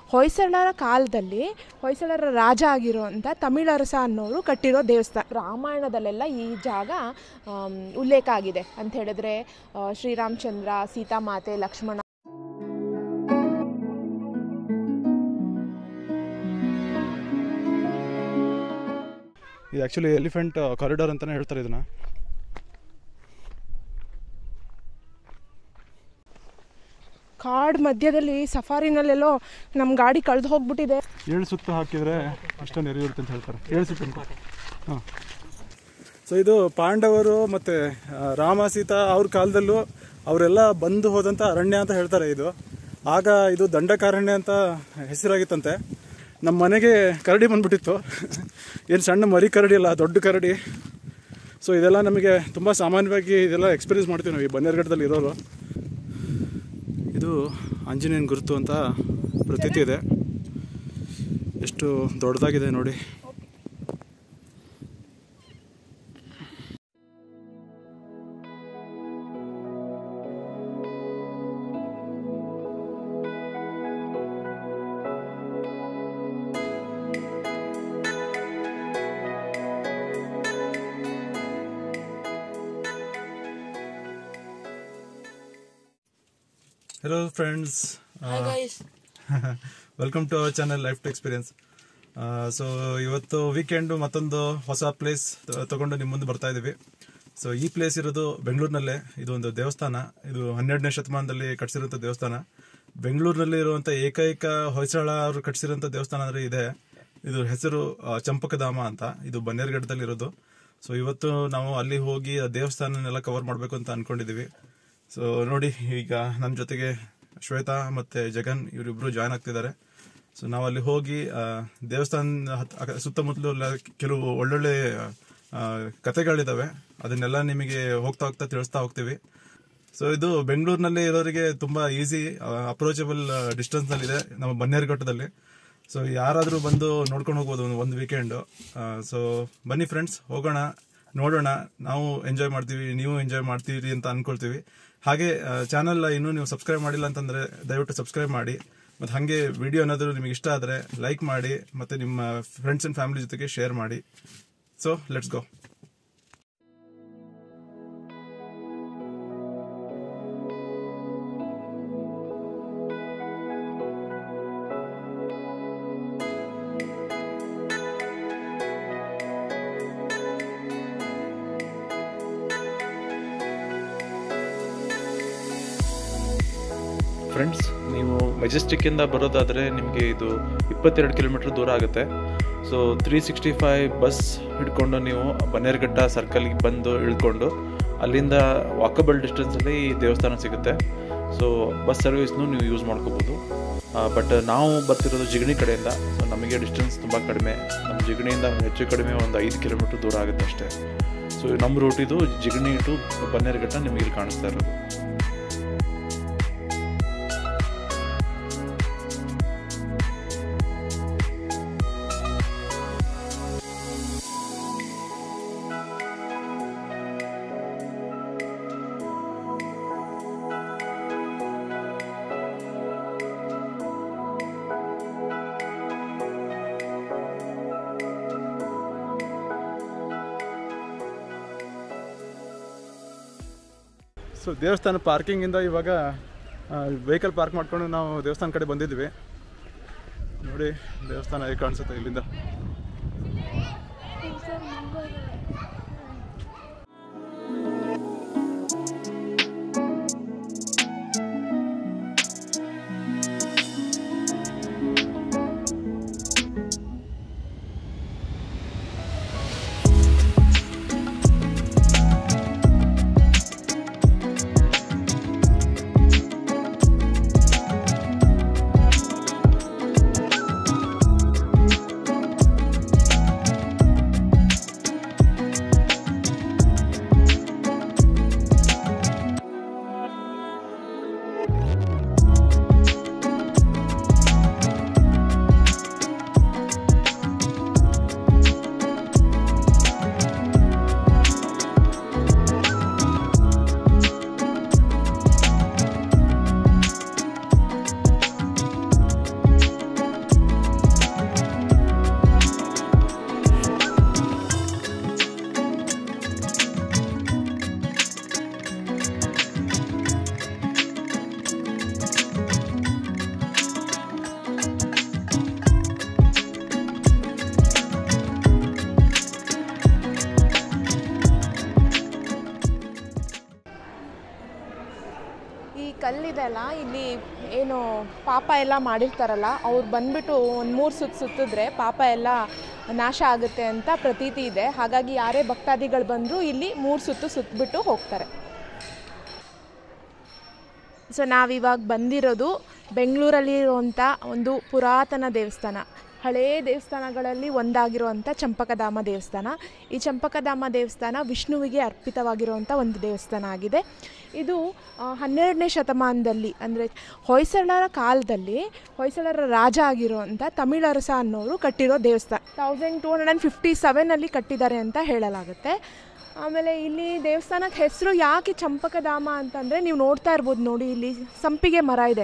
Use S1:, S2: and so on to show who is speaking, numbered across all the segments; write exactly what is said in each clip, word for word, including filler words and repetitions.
S1: ಹೊಯ್ಸಳರ ಕಾಲದಲ್ಲಿ ಹೊಯ್ಸಳರ ರಾಜ ಆಗಿರುವಂಥ ತಮಿಳರಸ ಅನ್ನೋರು ಕಟ್ಟಿರೋ ದೇವಸ್ಥಾನ. ರಾಮಾಯಣದಲ್ಲೆಲ್ಲ ಈ ಜಾಗ ಉಲ್ಲೇಖ ಆಗಿದೆ ಅಂತ ಹೇಳಿದ್ರೆ ಶ್ರೀರಾಮಚಂದ್ರ, ಸೀತಾಮಾತೆ, ಲಕ್ಷ್ಮಣ.
S2: ಇದು ಆ್ಯಕ್ಚುಲಿ ಎಲಿಫೆಂಟ್ ಕಾರಿಡಾರ್ ಅಂತಲೇ ಹೇಳ್ತಾರೆ ಇದನ್ನು.
S1: ಕಾಡು ಮಧ್ಯದಲ್ಲಿ ಸಫಾರಿನಲ್ಲೆಲ್ಲೋ ನಮ್ಮ ಗಾಡಿ ಕಳೆದು ಹೋಗ್ಬಿಟ್ಟಿದೆ.
S2: ಏಳು ಸುತ್ತ ಹಾಕಿದರೆ ಅಷ್ಟೊಂದು ಎರಿ ಇರುತ್ತೆ ಅಂತ ಹೇಳ್ತಾರೆ. ಏಳು ಸುತ್ತ ಅಂತ. ಹಾಂ. ಸೊ ಇದು ಪಾಂಡವರು ಮತ್ತು ರಾಮ ಸೀತಾ ಅವ್ರ ಕಾಲದಲ್ಲೂ ಅವರೆಲ್ಲ ಬಂದು ಹೋದಂಥ ಅರಣ್ಯ ಅಂತ ಹೇಳ್ತಾರೆ. ಇದು ಆಗ ಇದು ದಂಡಕಾರಣ್ಯ ಅಂತ ಹೆಸರಾಗಿತ್ತಂತೆ. ನಮ್ಮ ಮನೆಗೆ ಕರಡಿ ಬಂದ್ಬಿಟ್ಟಿತ್ತು. ಏನು ಸಣ್ಣ ಮರಿ ಕರಡಿ ಅಲ್ಲ, ದೊಡ್ಡ ಕರಡಿ. ಸೊ ಇದೆಲ್ಲ ನಮಗೆ ತುಂಬ ಸಾಮಾನ್ಯವಾಗಿ ಇದೆಲ್ಲ ಎಕ್ಸ್ಪೀರಿಯನ್ಸ್ ಮಾಡ್ತೀವಿ ನಾವು ಈ ಬನ್ನೇರುಘಟ್ಟದಲ್ಲಿ ಇರೋರು. ಇದು ಆಂಜನೇಯನ ಗುರುತು ಅಂತ ಪ್ರತೀತಿ ಇದೆ. ಎಷ್ಟು ದೊಡ್ಡದಾಗಿದೆ ನೋಡಿ. Hello friends, uh, hi guys. Welcome to our channel Life to Experience. So ಇವತ್ತು ವೀಕೆಂಡು ಮತ್ತೊಂದು ಹೊಸ ಪ್ಲೇಸ್ ತಗೊಂಡು ನಿಮ್ಮ ಮುಂದೆ ಬರ್ತಾ ಇದ್ದೀವಿ. ಸೊ ಈ ಪ್ಲೇಸ್ ಇರೋದು ಬೆಂಗಳೂರಿನಲ್ಲೇ. ಇದು ಒಂದು ದೇವಸ್ಥಾನ. ಇದು ಹನ್ನೆರಡನೇ ಶತಮಾನದಲ್ಲಿ ಕಟ್ಸಿರೋಂಥ ದೇವಸ್ಥಾನ. ಬೆಂಗಳೂರಿನಲ್ಲಿ ಇರುವಂಥ ಏಕೈಕ ಹೊಯ್ಸಳ ಅವರು ಕಟ್ಸಿರೋಂಥ ದೇವಸ್ಥಾನ ಅಂದರೆ ಇದೆ. ಇದು ಹೆಸರು ಚಂಪಕಧಾಮ ಅಂತ. ಇದು ಬನ್ನೇರುಘಟ್ಟದಲ್ಲಿ ಇರೋದು. ಸೊ ಇವತ್ತು ನಾವು ಅಲ್ಲಿ ಹೋಗಿ ಆ ದೇವಸ್ಥಾನನೆಲ್ಲ ಕವರ್ ಮಾಡಬೇಕು ಅಂತ ಅಂದ್ಕೊಂಡಿದ್ದೀವಿ. ಸೊ ನೋಡಿ, ಈಗ ನನ್ನ ಜೊತೆಗೆ ಶ್ವೇತಾ ಮತ್ತು ಜಗನ್ ಇವರಿಬ್ಬರು ಜಾಯ್ನ್ ಆಗ್ತಿದ್ದಾರೆ. ಸೊ ನಾವು ಅಲ್ಲಿ ಹೋಗಿ ದೇವಸ್ಥಾನ ಸುತ್ತಮುತ್ತಲು ಕೆಲವು ಒಳ್ಳೊಳ್ಳೆ ಕತೆಗಳಿದ್ದಾವೆ. ಅದನ್ನೆಲ್ಲ ನಿಮಗೆ ಹೋಗ್ತಾ ಹೋಗ್ತಾ ತಿಳಿಸ್ತಾ ಹೋಗ್ತೀವಿ. ಸೊ ಇದು ಬೆಂಗಳೂರಿನಲ್ಲಿ ಇರೋರಿಗೆ ತುಂಬ ಈಸಿ ಅಪ್ರೋಚಬಲ್ ಡಿಸ್ಟೆನ್ಸ್ನಲ್ಲಿದೆ ನಮ್ಮ ಬನ್ನೇರುಘಟ್ಟದಲ್ಲಿ. ಸೊ ಯಾರಾದರೂ ಬಂದು ನೋಡ್ಕೊಂಡು ಹೋಗ್ಬೋದು ಒಂದು ವೀಕೆಂಡು. ಸೊ ಬನ್ನಿ ಫ್ರೆಂಡ್ಸ್, ಹೋಗೋಣ, ನೋಡೋಣ. ನಾವು ಎಂಜಾಯ್ ಮಾಡ್ತೀವಿ, ನೀವು ಎಂಜಾಯ್ ಮಾಡ್ತೀವಿ ಅಂತ ಅಂದ್ಕೊಳ್ತೀವಿ. ಹಾಗೆ ಚಾನಲ್ ಇನ್ನೂ ನೀವು ಸಬ್ಸ್ಕ್ರೈಬ್ ಮಾಡಿಲ್ಲ ಅಂತಂದರೆ ದಯವಿಟ್ಟು ಸಬ್ಸ್ಕ್ರೈಬ್ ಮಾಡಿ. ಮತ್ತು ಹಾಗೆ ವಿಡಿಯೋ ಏನಾದರೂ ನಿಮಗೆ ಇಷ್ಟ ಆದರೆ ಲೈಕ್ ಮಾಡಿ ಮತ್ತು ನಿಮ್ಮ ಫ್ರೆಂಡ್ಸ್ ಆ್ಯಂಡ್ ಫ್ಯಾಮಿಲಿ ಜೊತೆಗೆ ಶೇರ್ ಮಾಡಿ. So let's go.
S3: ಫ್ರೆಂಡ್ಸ್, ನೀವು ಮೆಜೆಸ್ಟಿಕ್ಕಿಂದ ಬರೋದಾದರೆ ನಿಮಗೆ ಇದು ಇಪ್ಪತ್ತೆರಡು ಕಿಲೋಮೀಟ್ರ್ ದೂರ ಆಗುತ್ತೆ. So three sixty five bus ಹಿಡ್ಕೊಂಡು ನೀವು ಬನ್ನೇರುಘಟ್ಟ ಸರ್ಕಲ್ಗೆ ಬಂದು ಇಳ್ಕೊಂಡು ಅಲ್ಲಿಂದ ವಾಕಬಲ್ ಡಿಸ್ಟೆನ್ಸಲ್ಲಿ ಈ ದೇವಸ್ಥಾನ ಸಿಗುತ್ತೆ. ಸೊ ಬಸ್ ಸರ್ವಿಸ್ನು ನೀವು ಯೂಸ್ ಮಾಡ್ಕೋಬೋದು. ಬಟ್ ನಾವು ಬರ್ತಿರೋದು ಜಿಗಣಿ ಕಡೆಯಿಂದ. ಸೊ ನಮಗೆ ಡಿಸ್ಟೆನ್ಸ್ ತುಂಬ ಕಡಿಮೆ. ನಮ್ಮ ಜಿಗಣಿಯಿಂದ ಹೆಚ್ಚು ಕಡಿಮೆ ಒಂದು ಐದು ಕಿಲೋಮೀಟ್ರ್ ದೂರ ಆಗುತ್ತೆ ಅಷ್ಟೇ. ಸೊ ನಮ್ಮ ರೂಟ್ ಇದು ಜಿಗಣಿ ಟು ಬನ್ನೇರುಘಟ್ಟ ನಿಮಗೆ ಇಲ್ಲಿ ಕಾಣಿಸ್ತಾ ಇರೋದು.
S2: ಸೊ ದೇವಸ್ಥಾನ ಪಾರ್ಕಿಂಗಿಂದ ಇವಾಗ ವೆಹಿಕಲ್ ಪಾರ್ಕ್ ಮಾಡ್ಕೊಂಡು ನಾವು ದೇವಸ್ಥಾನ ಕಡೆ ಬಂದಿದ್ವಿ. ನೋಡಿ ದೇವಸ್ಥಾನ ಹೇಗೆ ಕಾಣಿಸುತ್ತೆ ಇಲ್ಲಿಂದ.
S1: ಕಲ್ಲಿದೆ ಅಲ್ಲ, ಇಲ್ಲಿ ಏನು ಪಾಪ ಎಲ್ಲ ಮಾಡಿರ್ತಾರಲ್ಲ ಅವ್ರು ಬಂದ್ಬಿಟ್ಟು ಒಂದು ಮೂರು ಸುತ್ತು ಸುತ್ತಿದ್ರೆ ಪಾಪ ಎಲ್ಲ ನಾಶ ಆಗುತ್ತೆ ಅಂತ ಪ್ರತೀತಿ ಇದೆ. ಹಾಗಾಗಿ ಯಾರೇ ಭಕ್ತಾದಿಗಳು ಬಂದರೂ ಇಲ್ಲಿ ಮೂರು ಸುತ್ತು ಸುತ್ತಬಿಟ್ಟು ಹೋಗ್ತಾರೆ. ಸೊ ನಾವಿವಾಗ ಬಂದಿರೋದು ಬೆಂಗಳೂರಲ್ಲಿರುವಂಥ ಒಂದು ಪುರಾತನ ದೇವಸ್ಥಾನ, ಹಳೆಯ ದೇವಸ್ಥಾನಗಳಲ್ಲಿ ಒಂದಾಗಿರುವಂಥ ಚಂಪಕಧಾಮ ದೇವಸ್ಥಾನ. ಈ ಚಂಪಕಧಾಮ ದೇವಸ್ಥಾನ ವಿಷ್ಣುವಿಗೆ ಅರ್ಪಿತವಾಗಿರುವಂಥ ಒಂದು ದೇವಸ್ಥಾನ ಆಗಿದೆ. ಇದು ಹನ್ನೆರಡನೇ ಶತಮಾನದಲ್ಲಿ ಅಂದರೆ ಹೊಯ್ಸಳರ ಕಾಲದಲ್ಲಿ ಹೊಯ್ಸಳರ ರಾಜ ಆಗಿರುವಂಥ ತಮಿಳರಸ ಅನ್ನೋರು ಕಟ್ಟಿರೋ ದೇವಸ್ಥಾನ. Thousand two hundred and fifty ಸೆವೆನಲ್ಲಿ ಕಟ್ಟಿದ್ದಾರೆ ಅಂತ ಹೇಳಲಾಗುತ್ತೆ. ಆಮೇಲೆ ಇಲ್ಲಿ ದೇವಸ್ಥಾನಕ್ಕೆ ಹೆಸರು ಯಾಕೆ ಚಂಪಕಧಾಮ ಅಂತಂದರೆ, ನೀವು ನೋಡ್ತಾ ಇರ್ಬೋದು ನೋಡಿ, ಇಲ್ಲಿ ಸಂಪಿಗೆ ಮರ ಇದೆ.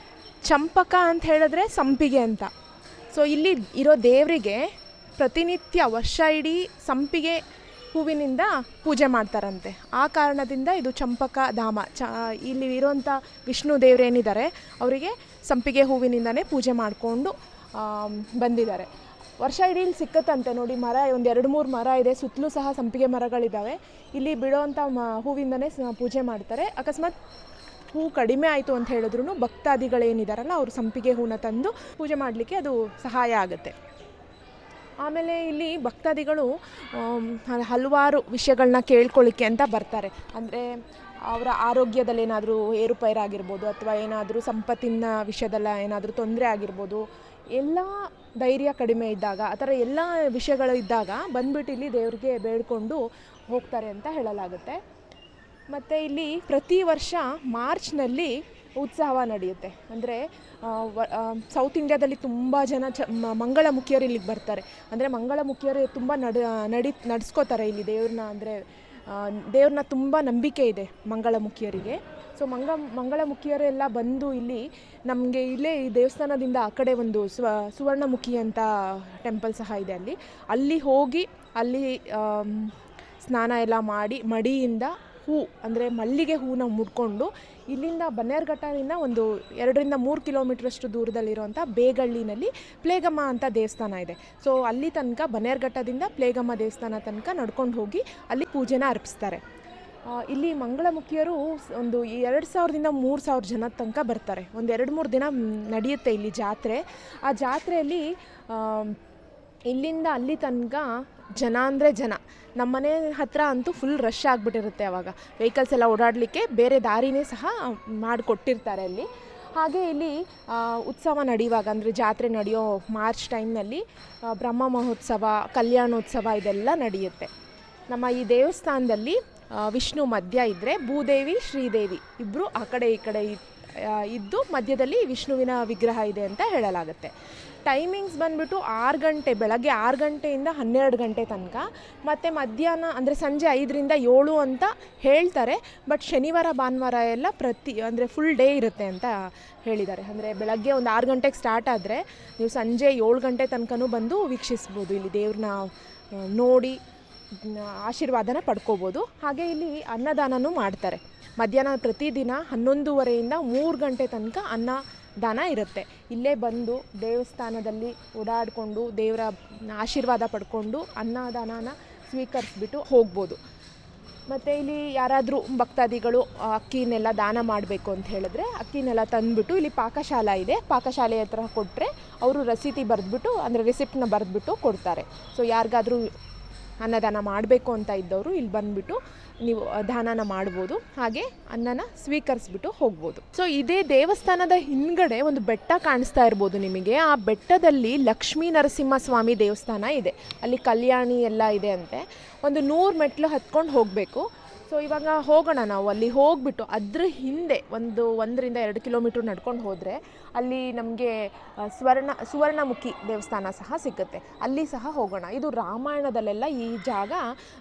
S1: ಚಂಪಕ ಅಂತ ಹೇಳಿದ್ರೆ ಸಂಪಿಗೆ ಅಂತ. ಸೊ ಇಲ್ಲಿ ಇರೋ ದೇವರಿಗೆ ಪ್ರತಿನಿತ್ಯ ವರ್ಷ ಇಡೀ ಸಂಪಿಗೆ ಹೂವಿನಿಂದ ಪೂಜೆ ಮಾಡ್ತಾರಂತೆ. ಆ ಕಾರಣದಿಂದ ಇದು ಚಂಪಕ ಧಾಮ. ಚ ಇಲ್ಲಿ ಇರೋಂಥ ವಿಷ್ಣು ದೇವರೇನಿದ್ದಾರೆ ಅವರಿಗೆ ಸಂಪಿಗೆ ಹೂವಿನಿಂದನೇ ಪೂಜೆ ಮಾಡಿಕೊಂಡು ಬಂದಿದ್ದಾರೆ. ವರ್ಷ ಇಡೀ ಇಲ್ಲಿ ಸಿಕ್ಕತ್ತಂತೆ ನೋಡಿ, ಮರ ಒಂದು ಎರಡು ಮೂರು ಮರ ಇದೆ, ಸುತ್ತಲೂ ಸಹ ಸಂಪಿಗೆ ಮರಗಳಿದ್ದಾವೆ. ಇಲ್ಲಿ ಬಿಡೋವಂಥ ಮ ಹೂವಿಂದನೇ ಪೂಜೆ ಮಾಡ್ತಾರೆ. ಅಕಸ್ಮಾತ್ ಹೂ ಕಡಿಮೆ ಆಯಿತು ಅಂತ ಹೇಳಿದ್ರು ಭಕ್ತಾದಿಗಳೇನಿದಾರಲ್ಲ ಅವರು ಸಂಪಿಗೆ ಹೂನ ತಂದು ಪೂಜೆ ಮಾಡಲಿಕ್ಕೆ ಅದು ಸಹಾಯ ಆಗುತ್ತೆ. ಆಮೇಲೆ ಇಲ್ಲಿ ಭಕ್ತಾದಿಗಳು ಹಲವಾರು ವಿಷಯಗಳನ್ನ ಕೇಳ್ಕೊಳ್ಳಿಕ್ಕೆ ಅಂತ ಬರ್ತಾರೆ. ಅಂದರೆ ಅವರ ಆರೋಗ್ಯದಲ್ಲಿ ಏನಾದರೂ ಏರುಪೇರಾಗಿರ್ಬೋದು, ಅಥವಾ ಏನಾದರೂ ಸಂಪತ್ತಿನ ವಿಷಯದಲ್ಲ ಏನಾದರೂ ತೊಂದರೆ ಆಗಿರ್ಬೋದು, ಎಲ್ಲ ಧೈರ್ಯ ಕಡಿಮೆ ಇದ್ದಾಗ ಆ ಥರ ಎಲ್ಲ ವಿಷಯಗಳು ಇದ್ದಾಗ ಬಂದ್ಬಿಟ್ಟು ಇಲ್ಲಿ ದೇವರಿಗೆ ಬೇಡ್ಕೊಂಡು ಹೋಗ್ತಾರೆ ಅಂತ ಹೇಳಲಾಗುತ್ತೆ. ಮತ್ತು ಇಲ್ಲಿ ಪ್ರತಿ ವರ್ಷ ಮಾರ್ಚ್ನಲ್ಲಿ ಉತ್ಸವ ನಡೆಯುತ್ತೆ. ಅಂದರೆ ಸೌತ್ ಇಂಡಿಯಾದಲ್ಲಿ ತುಂಬ ಜನ ಚ ಮಂಗಳಮುಖಿಯರು ಇಲ್ಲಿಗೆ ಬರ್ತಾರೆ. ಅಂದರೆ ಮಂಗಳಮುಖಿಯರು ತುಂಬ ನಡ ನಡಿ ನಡೆಸ್ಕೋತಾರೆ ಇಲ್ಲಿ ದೇವ್ರನ್ನ. ಅಂದರೆ ದೇವ್ರನ್ನ ತುಂಬ ನಂಬಿಕೆ ಇದೆ ಮಂಗಳಮುಖಿಯರಿಗೆ. ಸೊ ಮಂಗ ಮಂಗಳಮುಖಿಯರು ಎಲ್ಲ ಬಂದು ಇಲ್ಲಿ ನಮಗೆ ಇಲ್ಲೇ ಈ ದೇವಸ್ಥಾನದಿಂದ ಆ ಕಡೆ ಒಂದು ಸ್ವ ಸುವರ್ಣಮುಖಿ ಅಂತ ಟೆಂಪಲ್ ಸಹ ಇದೆ. ಅಲ್ಲಿ ಅಲ್ಲಿ ಹೋಗಿ ಅಲ್ಲಿ ಸ್ನಾನ ಎಲ್ಲ ಮಾಡಿ ಮಡಿಯಿಂದ ಹೂ ಅಂದರೆ ಮಲ್ಲಿಗೆ ಹೂನ ಮುಡ್ಕೊಂಡು ಇಲ್ಲಿಂದ ಬನ್ನೇರುಘಟ್ಟದಿಂದ ಒಂದು ಎರಡರಿಂದ ಮೂರು ಕಿಲೋಮೀಟ್ರಷ್ಟು ದೂರದಲ್ಲಿರುವಂಥ ಬೇಗಳ್ಳಿನಲ್ಲಿ ಪ್ಲೇಗಮ್ಮ ಅಂತ ದೇವಸ್ಥಾನ ಇದೆ. ಸೊ ಅಲ್ಲಿ ತನಕ ಬನ್ನೇರುಘಟ್ಟದಿಂದ ಪ್ಲೇಗಮ್ಮ ದೇವಸ್ಥಾನ ತನಕ ನಡ್ಕೊಂಡು ಹೋಗಿ ಅಲ್ಲಿ ಪೂಜೆನ ಅರ್ಪಿಸ್ತಾರೆ. ಇಲ್ಲಿ ಮಂಗಳಮುಖಿಯರು ಒಂದು ಎರಡು ಸಾವಿರದಿಂದ ಮೂರು ಸಾವಿರ ಜನ ತನಕ ಬರ್ತಾರೆ. ಒಂದು ಎರಡು ಮೂರು ದಿನ ನಡೆಯುತ್ತೆ ಇಲ್ಲಿ ಜಾತ್ರೆ. ಆ ಜಾತ್ರೆಯಲ್ಲಿ ಇಲ್ಲಿಂದ ಅಲ್ಲಿ ತನಕ ಜನ ಅಂದರೆ ಜನ. ನಮ್ಮನೆ ಹತ್ರ ಅಂತೂ ಫುಲ್ ರಶ್ ಆಗಿಬಿಟ್ಟಿರುತ್ತೆ. ಆವಾಗ ವೆಹಿಕಲ್ಸ್ ಎಲ್ಲ ಓಡಾಡಲಿಕ್ಕೆ ಬೇರೆ ದಾರಿನೇ ಸಹ ಮಾಡಿಕೊಟ್ಟಿರ್ತಾರೆ ಅಲ್ಲಿ. ಹಾಗೆ ಇಲ್ಲಿ ಉತ್ಸವ ನಡೆಯುವಾಗ ಅಂದರೆ ಜಾತ್ರೆ ನಡೆಯೋ ಮಾರ್ಚ್ ಟೈಮ್ನಲ್ಲಿ ಬ್ರಹ್ಮ ಮಹೋತ್ಸವ, ಕಲ್ಯಾಣೋತ್ಸವ ಇದೆಲ್ಲ ನಡೆಯುತ್ತೆ. ನಮ್ಮ ಈ ದೇವಸ್ಥಾನದಲ್ಲಿ ವಿಷ್ಣು ಮಧ್ಯ ಇದ್ದರೆ ಭೂದೇವಿ ಶ್ರೀದೇವಿ ಇಬ್ಬರು ಆ ಕಡೆ ಈ ಕಡೆ ಇದ್ದು ಮಧ್ಯದಲ್ಲಿ ವಿಷ್ಣುವಿನ ವಿಗ್ರಹ ಇದೆ ಅಂತ ಹೇಳಲಾಗುತ್ತೆ. ಟೈಮಿಂಗ್ಸ್ ಬಂದುಬಿಟ್ಟು ಆರು ಗಂಟೆ ಬೆಳಗ್ಗೆ ಆರು ಗಂಟೆಯಿಂದ ಹನ್ನೆರಡು ಗಂಟೆ ತನಕ, ಮತ್ತು ಮಧ್ಯಾಹ್ನ ಅಂದರೆ ಸಂಜೆ ಐದರಿಂದ ಏಳು ಅಂತ ಹೇಳ್ತಾರೆ. ಬಟ್ ಶನಿವಾರ ಭಾನುವಾರ ಎಲ್ಲ ಪ್ರತಿ ಅಂದರೆ ಫುಲ್ ಡೇ ಇರುತ್ತೆ ಅಂತ ಹೇಳಿದ್ದಾರೆ. ಅಂದರೆ ಬೆಳಗ್ಗೆ ಒಂದು ಆರು ಗಂಟೆಗೆ ಸ್ಟಾರ್ಟ್ ಆದರೆ ನೀವು ಸಂಜೆ ಏಳು ಗಂಟೆ ತನಕನೂ ಬಂದು ವೀಕ್ಷಿಸ್ಬೋದು. ಇಲ್ಲಿ ದೇವ್ರನ್ನ ನೋಡಿ ಆಶೀರ್ವಾದನ ಪಡ್ಕೋಬೋದು. ಹಾಗೆ ಇಲ್ಲಿ ಅನ್ನದಾನನೂ ಮಾಡ್ತಾರೆ. ಮಧ್ಯಾಹ್ನ ಪ್ರತಿದಿನ ಹನ್ನೊಂದುವರೆಯಿಂದ ಮೂರು ಗಂಟೆ ತನಕ ಅನ್ನದಾನ ಇರುತ್ತೆ. ಇಲ್ಲೇ ಬಂದು ದೇವಸ್ಥಾನದಲ್ಲಿ ಓಡಾಡಿಕೊಂಡು ದೇವರ ಆಶೀರ್ವಾದ ಪಡ್ಕೊಂಡು ಅನ್ನದಾನನ ಸ್ವೀಕರಿಸ್ಬಿಟ್ಟು ಹೋಗ್ಬೋದು. ಮತ್ತು ಇಲ್ಲಿ ಯಾರಾದರೂ ಭಕ್ತಾದಿಗಳು ಅಕ್ಕಿನೆಲ್ಲ ದಾನ ಮಾಡಬೇಕು ಅಂತ ಹೇಳಿದ್ರೆ ಅಕ್ಕಿನೆಲ್ಲ ತಂದುಬಿಟ್ಟು ಇಲ್ಲಿ ಪಾಕಶಾಲೆ ಇದೆ, ಪಾಕಶಾಲೆ ಹತ್ರ ಕೊಟ್ಟರೆ ಅವರು ರಸೀತಿ ಬರೆದ್ಬಿಟ್ಟು ಅಂದರೆ ರಿಸಿಪ್ಟ್ನ ಬರೆದ್ಬಿಟ್ಟು ಕೊಡ್ತಾರೆ. ಸೊ ಯಾರಿಗಾದರೂ ಅನ್ನದಾನ ಮಾಡಬೇಕು ಅಂತ ಇದ್ದವರು ಇಲ್ಲಿ ಬಂದುಬಿಟ್ಟು ನೀವು ದಾನನ ಮಾಡ್ಬೋದು, ಹಾಗೆ ಅನ್ನನ ಸ್ವೀಕರಿಸ್ಬಿಟ್ಟು ಹೋಗ್ಬೋದು. ಸೊ ಇದೇ ದೇವಸ್ಥಾನದ ಹಿಂದ್ಗಡೆ ಒಂದು ಬೆಟ್ಟ ಕಾಣಿಸ್ತಾ ಇರ್ಬೋದು ನಿಮಗೆ. ಆ ಬೆಟ್ಟದಲ್ಲಿ ಲಕ್ಷ್ಮೀ ನರಸಿಂಹಸ್ವಾಮಿ ದೇವಸ್ಥಾನ ಇದೆ. ಅಲ್ಲಿ ಕಲ್ಯಾಣಿ ಎಲ್ಲ ಇದೆ ಅಂತೆ. ಒಂದು ನೂರು ಮೆಟ್ಲು ಹತ್ಕೊಂಡು ಹೋಗಬೇಕು. ಸೊ ಇವಾಗ ಹೋಗೋಣ ನಾವು ಅಲ್ಲಿ ಹೋಗಿಬಿಟ್ಟು ಅದ್ರ ಹಿಂದೆ ಒಂದು ಒಂದರಿಂದ ಎರಡು ಕಿಲೋಮೀಟ್ರ್ ನಡ್ಕೊಂಡು ಹೋದರೆ ಅಲ್ಲಿ ನಮಗೆ ಸ್ವರ್ಣ ಸುವರ್ಣಮುಖಿ ದೇವಸ್ಥಾನ ಸಹ ಸಿಗುತ್ತೆ. ಅಲ್ಲಿ ಸಹ ಹೋಗೋಣ. ಇದು ರಾಮಾಯಣದಲ್ಲೆಲ್ಲ ಈ ಜಾಗ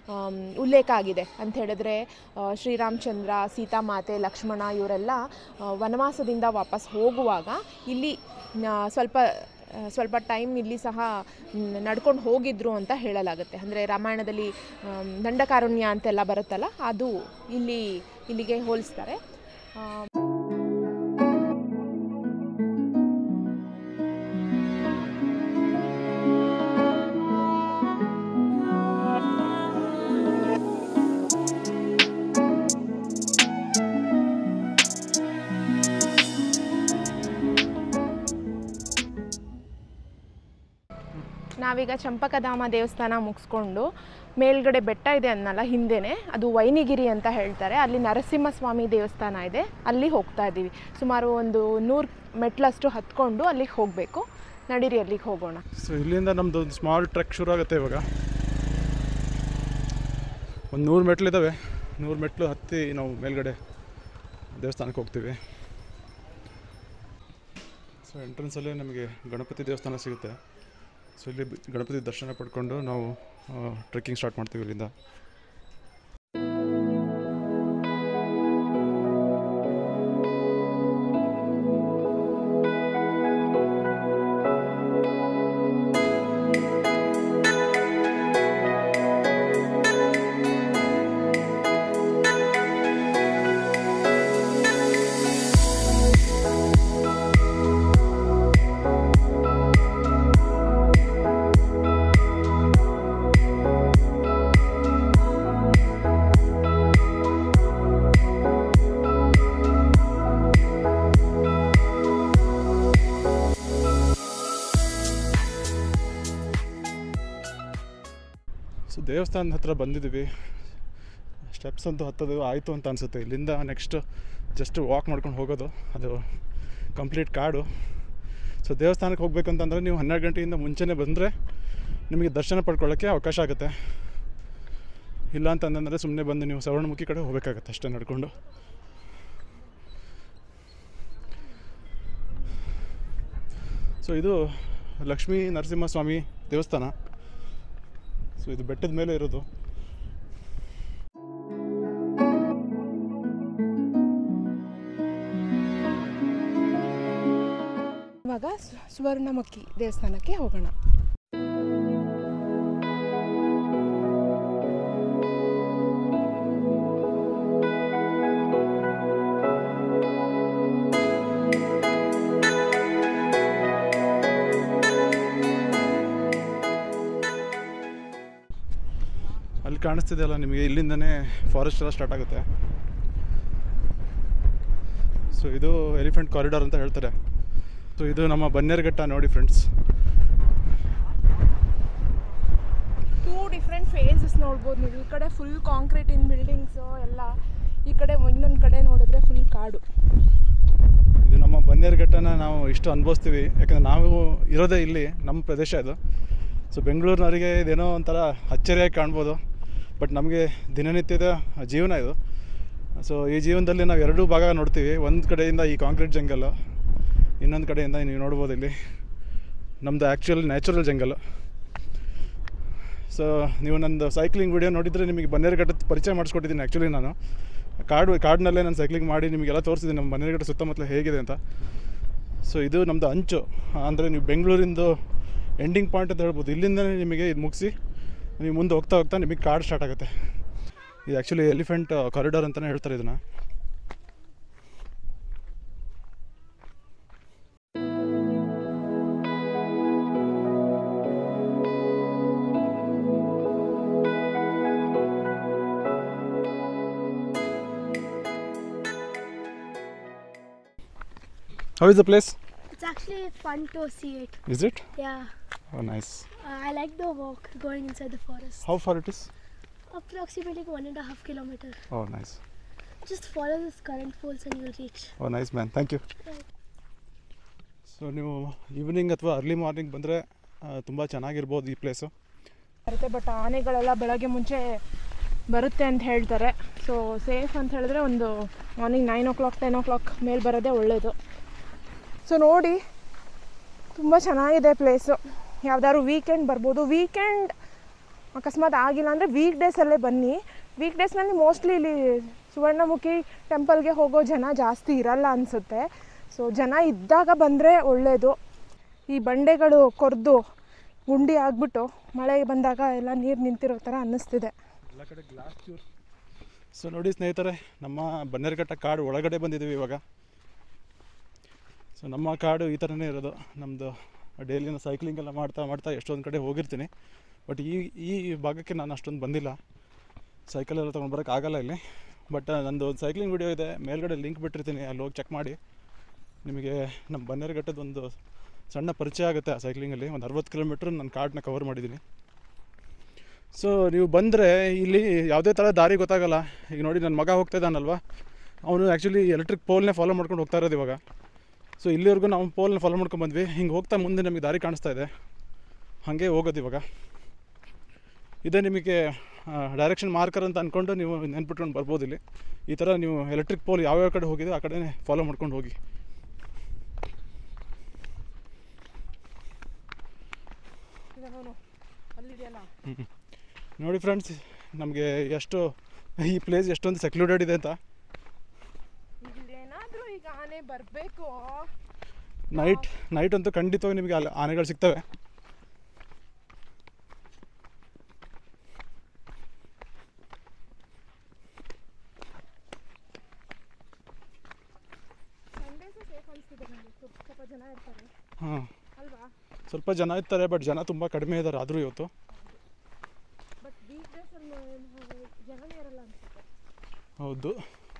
S1: ಉಲ್ಲೇಖ ಆಗಿದೆ ಅಂತ ಹೇಳಿದ್ರೆ ಶ್ರೀರಾಮಚಂದ್ರ, ಸೀತಾಮಾತೆ, ಲಕ್ಷ್ಮಣ ಇವರೆಲ್ಲ ವನವಾಸದಿಂದ ವಾಪಸ್ ಹೋಗುವಾಗ ಇಲ್ಲಿ ಸ್ವಲ್ಪ ಸ್ವಲ್ಪ ಟೈಮ್ ಇಲ್ಲಿ ಸಹ ನಡ್ಕೊಂಡು ಹೋಗಿದ್ರು ಅಂತ ಹೇಳಲಾಗುತ್ತೆ. ಅಂದರೆ ರಾಮಾಯಣದಲ್ಲಿ ದಂಡಕಾರಣ್ಯ ಅಂತೆಲ್ಲ ಬರುತ್ತಲ್ಲ, ಅದು ಇಲ್ಲಿ ಇಲ್ಲಿಗೆ ಹೋಲಿಸ್ತಾರೆ. ನಾವೀಗ ಚಂಪಕಧಾಮ ದೇವಸ್ಥಾನ ಮುಗಿಸ್ಕೊಂಡು ಮೇಲ್ಗಡೆ ಬೆಟ್ಟ ಇದೆ ಅನ್ನಲ್ಲ ಹಿಂದೆನೇ, ಅದು ವೈನಿಗಿರಿ ಅಂತ ಹೇಳ್ತಾರೆ, ಅಲ್ಲಿ ನರಸಿಂಹಸ್ವಾಮಿ ದೇವಸ್ಥಾನ ಇದೆ, ಅಲ್ಲಿ ಹೋಗ್ತಾ ಇದ್ದೀವಿ. ಸುಮಾರು ಒಂದು ನೂರು ಮೆಟ್ಲಷ್ಟು ಹತ್ಕೊಂಡು ಅಲ್ಲಿಗೆ ಹೋಗಬೇಕು. ನಡೀರಿ ಅಲ್ಲಿಗೆ ಹೋಗೋಣ.
S2: ಸೊ ಇಲ್ಲಿಂದ ನಮ್ಮದು ಒಂದು ಸ್ಮಾಲ್ ಟ್ರೆಕ್ ಶುರು ಆಗುತ್ತೆ. ಇವಾಗ ಒಂದು ನೂರು ಮೆಟ್ಲಿದ್ದಾವೆ. ನೂರು ಮೆಟ್ಲು ಹತ್ತಿ ನಾವು ಮೇಲ್ಗಡೆ ದೇವಸ್ಥಾನಕ್ಕೆ ಹೋಗ್ತೀವಿ. ಸೊ ಎಂಟ್ರೆನ್ಸಲ್ಲೇ ನಮಗೆ ಗಣಪತಿ ದೇವಸ್ಥಾನ ಸಿಗುತ್ತೆ. ಸೊ ಇಲ್ಲಿ ಗಣಪತಿ ದರ್ಶನ ಪಡ್ಕೊಂಡು ನಾವು ಟ್ರೆಕ್ಕಿಂಗ್ ಸ್ಟಾರ್ಟ್ ಮಾಡ್ತೀವಿ ಇಲ್ಲಿಂದ. ಸೊ ದೇವಸ್ಥಾನದ ಹತ್ರ ಬಂದಿದ್ದೀವಿ. ಸ್ಟೆಪ್ಸ್ ಅಂತೂ ಹತ್ತೋದು ಆಯಿತು ಅಂತ ಅನಿಸುತ್ತೆ. ಇಲ್ಲಿಂದ ನೆಕ್ಸ್ಟ್ ಜಸ್ಟ್ ವಾಕ್ ಮಾಡ್ಕೊಂಡು ಹೋಗೋದು, ಅದು ಕಂಪ್ಲೀಟ್ ಕಾಡು. ಸೊ ದೇವಸ್ಥಾನಕ್ಕೆ ಹೋಗ್ಬೇಕಂತಂದರೆ ನೀವು ಹನ್ನೆರಡು ಗಂಟೆಯಿಂದ ಮುಂಚೆನೇ ಬಂದರೆ ನಿಮಗೆ ದರ್ಶನ ಪಡ್ಕೊಳ್ಳೋಕ್ಕೆ ಅವಕಾಶ ಆಗುತ್ತೆ. ಇಲ್ಲ ಅಂತಂದರೆ ಸುಮ್ಮನೆ ಬಂದು ನೀವು ಸವರ್ಣಮುಖಿ ಕಡೆ ಹೋಗಬೇಕಾಗತ್ತೆ ಅಷ್ಟೇ ನಡ್ಕೊಂಡು. ಸೊ ಇದು ಲಕ್ಷ್ಮೀ ನರಸಿಂಹಸ್ವಾಮಿ ದೇವಸ್ಥಾನ. ಸೊ ಇದು ಬೆಟ್ಟದ ಮೇಲೆ ಇರೋದು.
S1: ಇವಾಗ ಸುವರ್ಣಮುಖಿ ದೇವಸ್ಥಾನಕ್ಕೆ ಹೋಗೋಣ.
S2: ಅಲ್ಲಿ ಕಾಣಿಸ್ತಿದೆಯಲ್ಲ ನಿಮಗೆ, ಇಲ್ಲಿಂದನೇ ಫಾರೆಸ್ಟ್ ಎಲ್ಲ ಸ್ಟಾರ್ಟ್ ಆಗುತ್ತೆ. ಸೊ ಇದು ಎಲಿಫೆಂಟ್ ಕಾರಿಡಾರ್ ಅಂತ ಹೇಳ್ತಾರೆ. ಸೊ ಇದು ನಮ್ಮ ಬನ್ನೇರುಘಟ್ಟ ನೋಡಿ ಫ್ರೆಂಡ್ಸ್.
S1: ಟೂ ಡಿಫ್ರೆಂಟ್ ಫೇಸಸ್ ನೋಡ್ಬೋದು ನೀವು. ಈ ಕಡೆ ಫುಲ್ ಕಾಂಕ್ರೀಟ್ ಇನ್ ಬಿಲ್ಡಿಂಗ್ಸು ಎಲ್ಲ, ಈ ಕಡೆ ಇನ್ನೊಂದು ಕಡೆ ನೋಡಿದ್ರೆ ಫುಲ್ ಕಾಡು.
S2: ಇದು ನಮ್ಮ ಬನ್ನೇರುಘಟ್ಟನ ನಾವು ಇಷ್ಟು ಅನುಭವಿಸ್ತೀವಿ, ಯಾಕಂದರೆ ನಾವು ಇರೋದೇ ಇಲ್ಲಿ, ನಮ್ಮ ಪ್ರದೇಶ ಇದು. ಸೊ ಬೆಂಗಳೂರಿನವರಿಗೆ ಇದೇನೋ ಒಂಥರ ಅಚ್ಚರಿಯಾಗಿ ಕಾಣ್ಬೋದು, ಬಟ್ ನಮಗೆ ದಿನನಿತ್ಯದ ಜೀವನ ಇದು. ಸೊ ಈ ಜೀವನದಲ್ಲಿ ನಾವು ಎರಡೂ ಭಾಗ ನೋಡ್ತೀವಿ. ಒಂದು ಕಡೆಯಿಂದ ಈ ಕಾಂಕ್ರೀಟ್ ಜಂಗಲ್ಲು, ಇನ್ನೊಂದು ಕಡೆಯಿಂದ ನೀವು ನೋಡ್ಬೋದು ಇಲ್ಲಿ ನಮ್ಮದು ಆ್ಯಕ್ಚುಯಲ್ ನ್ಯಾಚುರಲ್ ಜಂಗಲ್ಲು. ಸೊ ನೀವು ನಂದು ಸೈಕ್ಲಿಂಗ್ ವಿಡಿಯೋ ನೋಡಿದರೆ ನಿಮಗೆ ಬನ್ನೇರುಘಟ್ಟದ ಪರಿಚಯ ಮಾಡಿಸ್ಕೊಟ್ಟಿದ್ದೀನಿ. ಆ್ಯಕ್ಚುಲಿ ನಾನು ಕಾಡು ಕಾಡಿನಲ್ಲೇ ನಾನು ಸೈಕ್ಲಿಂಗ್ ಮಾಡಿ ನಿಮಗೆಲ್ಲ ತೋರಿಸಿದ್ದೀನಿ ನಮ್ಮ ಬನ್ನೇರುಘಟ್ಟ ಸುತ್ತಮುತ್ತಲ ಹೇಗಿದೆ ಅಂತ. ಸೊ ಇದು ನಮ್ಮದು ಅಂಚು, ಅಂದರೆ ನೀವು ಬೆಂಗಳೂರಿಂದು ಎಂಡಿಂಗ್ ಪಾಯಿಂಟ್ ಅಂತ ಹೇಳ್ಬೋದು. ಇಲ್ಲಿಂದಲೇ ನಿಮಗೆ ಇದು ಮುಗಿಸಿ ನೀವು ಮುಂದೆ ಹೋಗ್ತಾ ಹೋಗ್ತಾ ನಿಮಗೆ ಕಾಡು ಸ್ಟಾರ್ಟ್ ಆಗುತ್ತೆ. ಇದು ಆ್ಯಕ್ಚುಲಿ ಎಲಿಫೆಂಟ್ ಕಾರಿಡಾರ್ ಅಂತಲೇ ಹೇಳ್ತಾರೆ ಇದನ್ನು. How is the place?
S4: It's actually fun to see it.
S2: Is it?
S4: Yeah.
S2: Oh, nice.
S4: Uh, I like the walk going inside the forest.
S2: How far it is?
S4: Approximately one and a half kilometer.
S2: Oh, nice.
S4: Just follow this current poles and you'll reach.
S2: Oh, nice man. Thank you. So ನೀವು evening ಅಥವಾ early morning ಬಂದರೆ ತುಂಬ ಚೆನ್ನಾಗಿರ್ಬೋದು ಈ place.
S1: ಬರುತ್ತೆ, but ಆನೆಗಳೆಲ್ಲ ಬೆಳಗ್ಗೆ ಮುಂಚೆ ಬರುತ್ತೆ ಅಂತ ಹೇಳ್ತಾರೆ. ಸೊ ಸೇಫ್ ಅಂತ ಹೇಳಿದ್ರೆ ಒಂದು morning nine o'clock ten o'clock ಮೇಲೆ ಬರೋದೇ ಒಳ್ಳೆಯದು. ಸೊ ನೋಡಿ, ತುಂಬ ಚೆನ್ನಾಗಿದೆ ಪ್ಲೇಸು. ಯಾವ್ದಾದ್ರು ವೀಕೆಂಡ್ ಬರ್ಬೋದು. ವೀಕೆಂಡ್ ಅಕಸ್ಮಾತ್ ಆಗಿಲ್ಲ ಅಂದರೆ ವೀಕ್ ಡೇಸಲ್ಲೇ ಬನ್ನಿ. ವೀಕ್ ಡೇಸ್ನಲ್ಲಿ ಮೋಸ್ಟ್ಲಿ ಇಲ್ಲಿ ಸುವರ್ಣಮುಖಿ ಟೆಂಪಲ್ಗೆ ಹೋಗೋ ಜನ ಜಾಸ್ತಿ ಇರಲ್ಲ ಅನಿಸುತ್ತೆ. ಸೊ ಜನ ಇದ್ದಾಗ ಬಂದರೆ ಒಳ್ಳೆಯದು. ಈ ಬಂಡೆಗಳು ಕೊರೆದು ಗುಂಡಿ ಆಗಿಬಿಟ್ಟು ಮಳೆ ಬಂದಾಗ ಎಲ್ಲ ನೀರು ನಿಂತಿರೋ ಥರ ಅನ್ನಿಸ್ತಿದೆ.
S2: ಎಲ್ಲ ಕಡೆ ಗ್ಲಾಸ್ ಚೂರ್. ಸೊ ನೋಡಿ ಸ್ನೇಹಿತರೆ, ನಮ್ಮ ಬನ್ನೇರುಘಟ್ಟ ಕಾಡು ಒಳಗಡೆ ಬಂದಿದ್ದೀವಿ ಇವಾಗ. ಸೊ ನಮ್ಮ ಕಾಡು ಈ ಥರನೇ ಇರೋದು. ನಮ್ಮದು ಡೈಲಿನ ಸೈಕ್ಲಿಂಗ್ ಎಲ್ಲ ಮಾಡ್ತಾ ಮಾಡ್ತಾ ಎಷ್ಟೊಂದು ಕಡೆ ಹೋಗಿರ್ತೀನಿ, ಬಟ್ ಈ ಈ ಭಾಗಕ್ಕೆ ನಾನು ಅಷ್ಟೊಂದು ಬಂದಿಲ್ಲ. ಸೈಕಲೆಲ್ಲ ತೊಗೊಂಡು ಬರೋಕ್ಕೆ ಆಗಲ್ಲ ಇಲ್ಲಿ. ಬಟ್ ನಂದು ಒಂದು ಸೈಕ್ಲಿಂಗ್ ವಿಡಿಯೋ ಇದೆ, ಮೇಲ್ಗಡೆ ಲಿಂಕ್ ಬಿಟ್ಟಿರ್ತೀನಿ, ಅಲ್ಲಿ ಹೋಗಿ ಚೆಕ್ ಮಾಡಿ. ನಿಮಗೆ ನಮ್ಮ ಬನ್ನೇರುಘಟ್ಟದ ಒಂದು ಸಣ್ಣ ಪರಿಚಯ ಆಗುತ್ತೆ ಆ ಸೈಕ್ಲಿಂಗಲ್ಲಿ. ಒಂದು ಅರವತ್ತು ಕಿಲೋಮೀಟ್ರ್ ನಾನು ಕಾಡನ್ನ ಕವರ್ ಮಾಡಿದ್ದೀನಿ. ಸೊ ನೀವು ಬಂದರೆ ಇಲ್ಲಿ ಯಾವುದೇ ಥರ ದಾರಿ ಗೊತ್ತಾಗಲ್ಲ. ಈಗ ನೋಡಿ ನನ್ನ ಮಗ ಹೋಗ್ತಾ ಇದ್ದಾನಲ್ವ, ಅವನು ಆ್ಯಕ್ಚುಲಿ ಎಲೆಕ್ಟ್ರಿಕ್ ಪೋಲ್ನೇ ಫಾಲೋ ಮಾಡ್ಕೊಂಡು ಹೋಗ್ತಾ ಇರೋದು ಇವಾಗ. ಸೊ ಇಲ್ಲಿವರೆಗೂ ನಾವು ಪೋಲ್ನ ಫಾಲೋ ಮಾಡ್ಕೊಂಡು ಬಂದ್ವಿ. ಹಿಂಗೆ ಹೋಗ್ತಾ ಮುಂದೆ ನಮಗೆ ದಾರಿ ಕಾಣಿಸ್ತಾ ಇದೆ, ಹಾಗೆ ಹೋಗೋದು ಇವಾಗ. ಇದೇ ನಿಮಗೆ ಡೈರೆಕ್ಷನ್ ಮಾರ್ಕರ್ ಅಂತ ಅಂದ್ಕೊಂಡು ನೀವು ನೆನ್ಪಿಟ್ಕೊಂಡು ಬರ್ಬೋದು. ಇಲ್ಲಿ ಈ ಥರ ನೀವು ಎಲೆಕ್ಟ್ರಿಕ್ ಪೋಲ್ ಯಾವ್ಯಾವ ಕಡೆ ಹೋಗಿದೆ ಆ ಕಡೆ ಫಾಲೋ ಮಾಡ್ಕೊಂಡು ಹೋಗಿ. ಹ್ಞೂ ನೋಡಿ ಫ್ರೆಂಡ್ಸ್, ನಮಗೆ ಎಷ್ಟು ಈ ಪ್ಲೇಸ್ ಎಷ್ಟೊಂದು ಸೆಕ್ಲೂಡೆಡ್ ಇದೆ ಅಂತ.
S1: ಏನಾದರೂ ಈಗ ಆನೆ ಬರಬೇಕು,
S2: ನೈಟ್ ನೈಟ್ ಅಂತೂ ಖಂಡಿತವಾಗಿ ನಿಮಗೆ ಅಲ್ಲಿ ಆನೆಗಳು ಸಿಗ್ತವೆ. ಹಾಂ, ಸ್ವಲ್ಪ ಜನ ಇರ್ತಾರೆ, ಬಟ್ ಜನ ತುಂಬ ಕಡಿಮೆ ಇದ್ದಾರೆ ಆದರೂ ಇವತ್ತು. ಹೌದು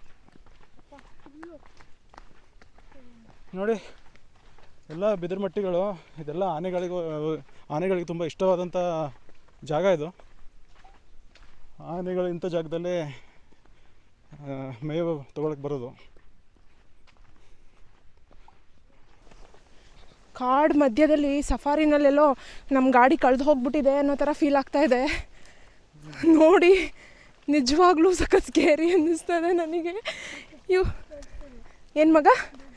S2: ನೋಡಿ, ಎಲ್ಲ ಬಿದಿರುಮಟ್ಟಿಗಳು, ಇದೆಲ್ಲ ಆನೆಗಳಿಗೂ ಆನೆಗಳಿಗೆ ತುಂಬ ಇಷ್ಟವಾದಂಥ ಜಾಗ ಇದು. ಆನೆಗಳು ಇಂಥ ಜಾಗದಲ್ಲೇ ಮೇವು ತೊಗೊಳಕ್ಕೆ ಬರೋದು.
S1: ಕಾಡು ಮಧ್ಯದಲ್ಲಿ ಸಫಾರಿನಲ್ಲೆಲ್ಲೋ ನಮ್ಮ ಗಾಡಿ ಕಳೆದು ಹೋಗ್ಬಿಟ್ಟಿದೆ ಅನ್ನೋ ಥರ ಫೀಲ್ ಆಗ್ತಾ ಇದೆ ನೋಡಿ. ನಿಜವಾಗ್ಲೂ ಸಖತ್ ಸ್ಕೇರಿ ಅನ್ನಿಸ್ತದೆ ನನಗೆ. ಇವು ಏನು ಮಗ,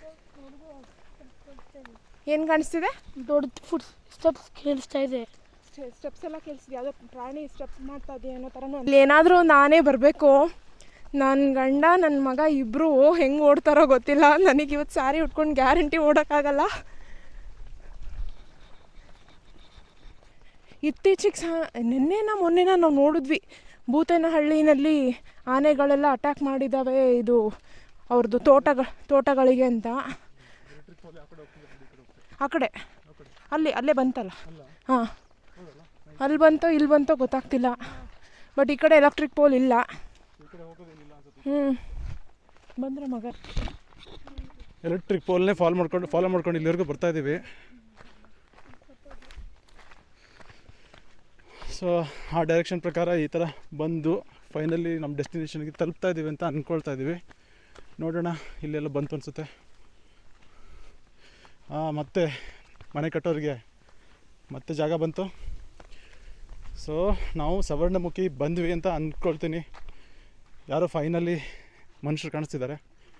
S1: ಏನು ಕಾಣಿಸ್ತಿದೆ?
S4: ದೊಡ್ಡ ಫುಟ್ ಸ್ಟೆಪ್ಸ್ ಕೇಳಿಸ್ತಾ ಇದೆ.
S1: ಸ್ಟೆಪ್ಸ್ ಎಲ್ಲ ಕೇಳಿಸ್ತಿದೆ, ಯಾವುದೋ ಪ್ರಾಣಿ ಸ್ಟೆಪ್ಸ್ ಮಾಡ್ತಾ ಇದೆಯಾ ಅನ್ನೋ ಥರನೂ. ಅಲ್ಲಿ ಏನಾದರೂ ಒಂದು ಆನೆ ಬರಬೇಕು. ನನ್ನ ಗಂಡ ನನ್ನ ಮಗ ಇಬ್ಬರು ಹೆಂಗೆ ಓಡ್ತಾರೋ ಗೊತ್ತಿಲ್ಲ. ನನಗೆ ಇವತ್ತು ಸ್ಯಾರಿ ಉಟ್ಕೊಂಡು ಗ್ಯಾರಂಟಿ ಓಡೋಕ್ಕಾಗಲ್ಲ. ಇತ್ತೀಚೆಗೆ ಸಹ ನಿನ್ನೆನ ಮೊನ್ನೆನ ನಾವು ನೋಡಿದ್ವಿ, ಭೂತೇನಹಳ್ಳಿನಲ್ಲಿ ಆನೆಗಳೆಲ್ಲ ಅಟ್ಯಾಕ್ ಮಾಡಿದ್ದಾವೆ, ಇದು ಅವ್ರದ್ದು ತೋಟಗಳ ತೋಟಗಳಿಗೆ ಅಂತ. ಆ ಕಡೆ ಅಲ್ಲಿ ಅಲ್ಲೇ ಬಂತಲ್ಲ, ಹಾಂ ಅಲ್ಲಿ ಬಂತೋ ಇಲ್ಲಿ ಬಂತೋ ಗೊತ್ತಾಗ್ತಿಲ್ಲ. ಬಟ್ ಈ ಕಡೆ ಎಲೆಕ್ಟ್ರಿಕ್ ಪೋಲ್ ಇಲ್ಲ. ಹ್ಞೂ ಬಂದರೆ ಮಗ
S2: ಎಲೆಕ್ಟ್ರಿಕ್ ಪೋಲ್ನೇ ಫಾಲೋ ಮಾಡ್ಕೊಂಡು ಫಾಲೋ ಮಾಡ್ಕೊಂಡು ಇಲ್ಲಿವರೆಗೂ ಬರ್ತಾಯಿದ್ದೀವಿ. ಸೊ ಆ ಡೈರೆಕ್ಷನ್ ಪ್ರಕಾರ ಈ ಥರ ಬಂದು ಫೈನಲಿ ನಮ್ಮ ಡೆಸ್ಟಿನೇಷನ್ಗೆ ತಲುಪ್ತಾ ಇದ್ದೀವಿ ಅಂತ ಅಂದ್ಕೊಳ್ತಾ ಇದ್ದೀವಿ. ನೋಡೋಣ, ಇಲ್ಲೆಲ್ಲ ಬಂತು ಅನಿಸುತ್ತೆ. ಹಾಂ, ಮತ್ತೆ ಮನೆ ಕಟ್ಟೋರಿಗೆ ಮತ್ತೆ ಜಾಗ ಬಂತು. ಸೊ ನಾವು ಸವರ್ಣಮುಖಿ ಬಂದ್ವಿ ಅಂತ ಅಂದ್ಕೊಳ್ತೀನಿ. ಯಾರೋ ಫೈನಲಿ ಮನುಷ್ಯರು ಕಾಣಿಸ್ತಿದ್ದಾರೆ.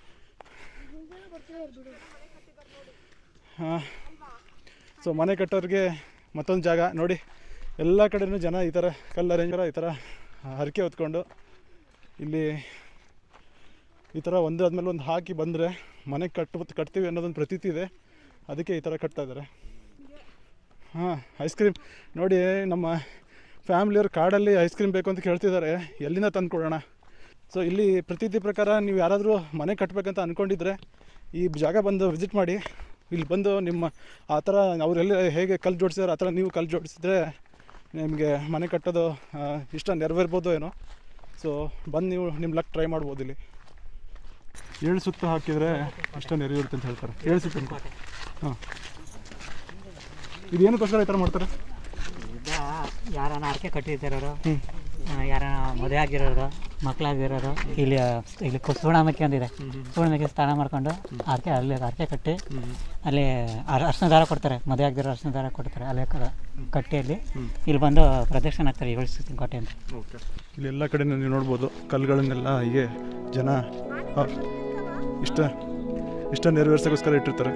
S2: ಹಾಂ, ಸೊ ಮನೆ ಕಟ್ಟೋರಿಗೆ ಮತ್ತೊಂದು ಜಾಗ ನೋಡಿ. ಎಲ್ಲ ಕಡೆಯೂ ಜನ ಈ ಥರ ಕಲ್ಲು ಅರೇಂಜರ ಈ ಥರ ಹರಕೆ ಹೊತ್ಕೊಂಡು ಇಲ್ಲಿ ಈ ಥರ ಒಂದು ಆದಮೇಲೆ ಒಂದು ಹಾಕಿ ಬಂದರೆ ಮನೆ ಕಟ್ಟು ಕಟ್ತೀವಿ ಅನ್ನೋದೊಂದು ಪ್ರತೀತಿ ಇದೆ. ಅದಕ್ಕೆ ಈ ಥರ ಕಟ್ತಾ ಇದ್ದಾರೆ. ಹಾಂ, ಐಸ್ ಕ್ರೀಮ್ ನೋಡಿ, ನಮ್ಮ ಫ್ಯಾಮಿಲಿಯವ್ರು ಕಾಡಲ್ಲಿ ಐಸ್ ಕ್ರೀಮ್ ಬೇಕು ಅಂತ ಕೇಳ್ತಿದ್ದಾರೆ, ಎಲ್ಲಿಂದ ತಂದು ಕೊಡೋಣ. ಸೊ ಇಲ್ಲಿ ಪ್ರತೀತಿ ಪ್ರಕಾರ ನೀವು ಯಾರಾದರೂ ಮನೆ ಕಟ್ಟಬೇಕಂತ ಅಂದ್ಕೊಂಡಿದ್ರೆ ಈ ಜಾಗ ಬಂದು ವಿಸಿಟ್ ಮಾಡಿ. ಇಲ್ಲಿ ಬಂದು ನಿಮ್ಮ ಆ ಥರ ಅವರೆಲ್ಲ ಹೇಗೆ ಕಲ್ಲು ಜೋಡಿಸಿದಾರೆ ಆ ಥರ ನೀವು ಕಲ್ಲು ಜೋಡಿಸಿದ್ರೆ ನಿಮಗೆ ಮನೆ ಕಟ್ಟೋದು ಇಷ್ಟ ನೆರವೇರ್ಬೋದು ಏನೋ. ಸೊ ಬಂದು ನೀವು ನಿಮ್ಮ ಲಕ್ ಟ್ರೈ ಮಾಡ್ಬೋದು. ಇಲ್ಲಿ ಏಳು ಸುತ್ತು ಹಾಕಿದರೆ ಇಷ್ಟ ನೆರವೇರುತ್ತೆ ಅಂತ ಹೇಳ್ತಾರೆ. ಏಳು ಸುತ್ತು ಅಂತ. ಹಾಂ, ಇದೇನಕ್ಕೋಸ್ಕರ ಈ ಥರ ಮಾಡ್ತಾರೆ?
S5: ಯಾರನ್ನ ಅರ್ಕೆ ಕಟ್ಟಿರ್ತಾರೋ, ಯಾರನ್ನ ಮದುವೆ ಆಗಿರೋರು, ಮಕ್ಕಳಾಗಿರೋರು ಇಲ್ಲಿ ಇಲ್ಲಿ ಸುವರ್ಣಮುಖಿ ಅಂದಿದೆ, ಸುವರ್ಣಮುಖಿ ಸ್ನಾನ ಮಾಡ್ಕೊಂಡು ಅರ್ಕೆ ಅಲ್ಲಿ ಅರ್ಕೆ ಕಟ್ಟಿ ಅಲ್ಲಿ ಅರ್ಶಿನ ದಾರ ಕೊಡ್ತಾರೆ. ಮದುವೆ ಆಗಿರೋ ಅರ್ಶಿನ ದಾರ ಕೊಡ್ತಾರೆ. ಅಲ್ಲೇ ಕಟ್ಟಿಯಲ್ಲಿ ಇಲ್ಲಿ ಬಂದು ಪ್ರದಕ್ಷಿಣೆ ಆಗ್ತಾರೆ ಏಳು ಸುತ್ತಿನ ಕೋಟೆ ಅಂತ.
S2: ಓಕೆ, ಇಲ್ಲಿ ಎಲ್ಲ ಕಡೆ ನೀವು ನೋಡ್ಬೋದು ಕಲ್ಲುಗಳನ್ನೆಲ್ಲ ಹೀಗೆ ಜನ ಇಷ್ಟ ಇಷ್ಟ ನೆರವೇರ್ಸೋಕ್ಕೋಸ್ಕರ ಇಟ್ಟಿರ್ತಾರೆ.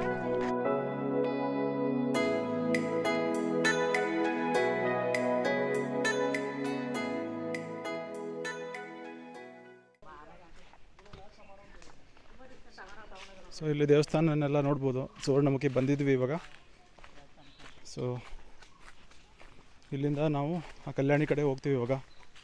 S2: ಸೊ ಇಲ್ಲಿ ದೇವಸ್ಥಾನನೆಲ್ಲ ನೋಡ್ಬೋದು. ಸುವರ್ಣಮುಖಿ ಬಂದಿದ್ವಿ ಇವಾಗ. ಸೊ ಇಲ್ಲಿಂದ ನಾವು ಆ ಕಲ್ಯಾಣಿ ಕಡೆ ಹೋಗ್ತೀವಿ ಇವಾಗ.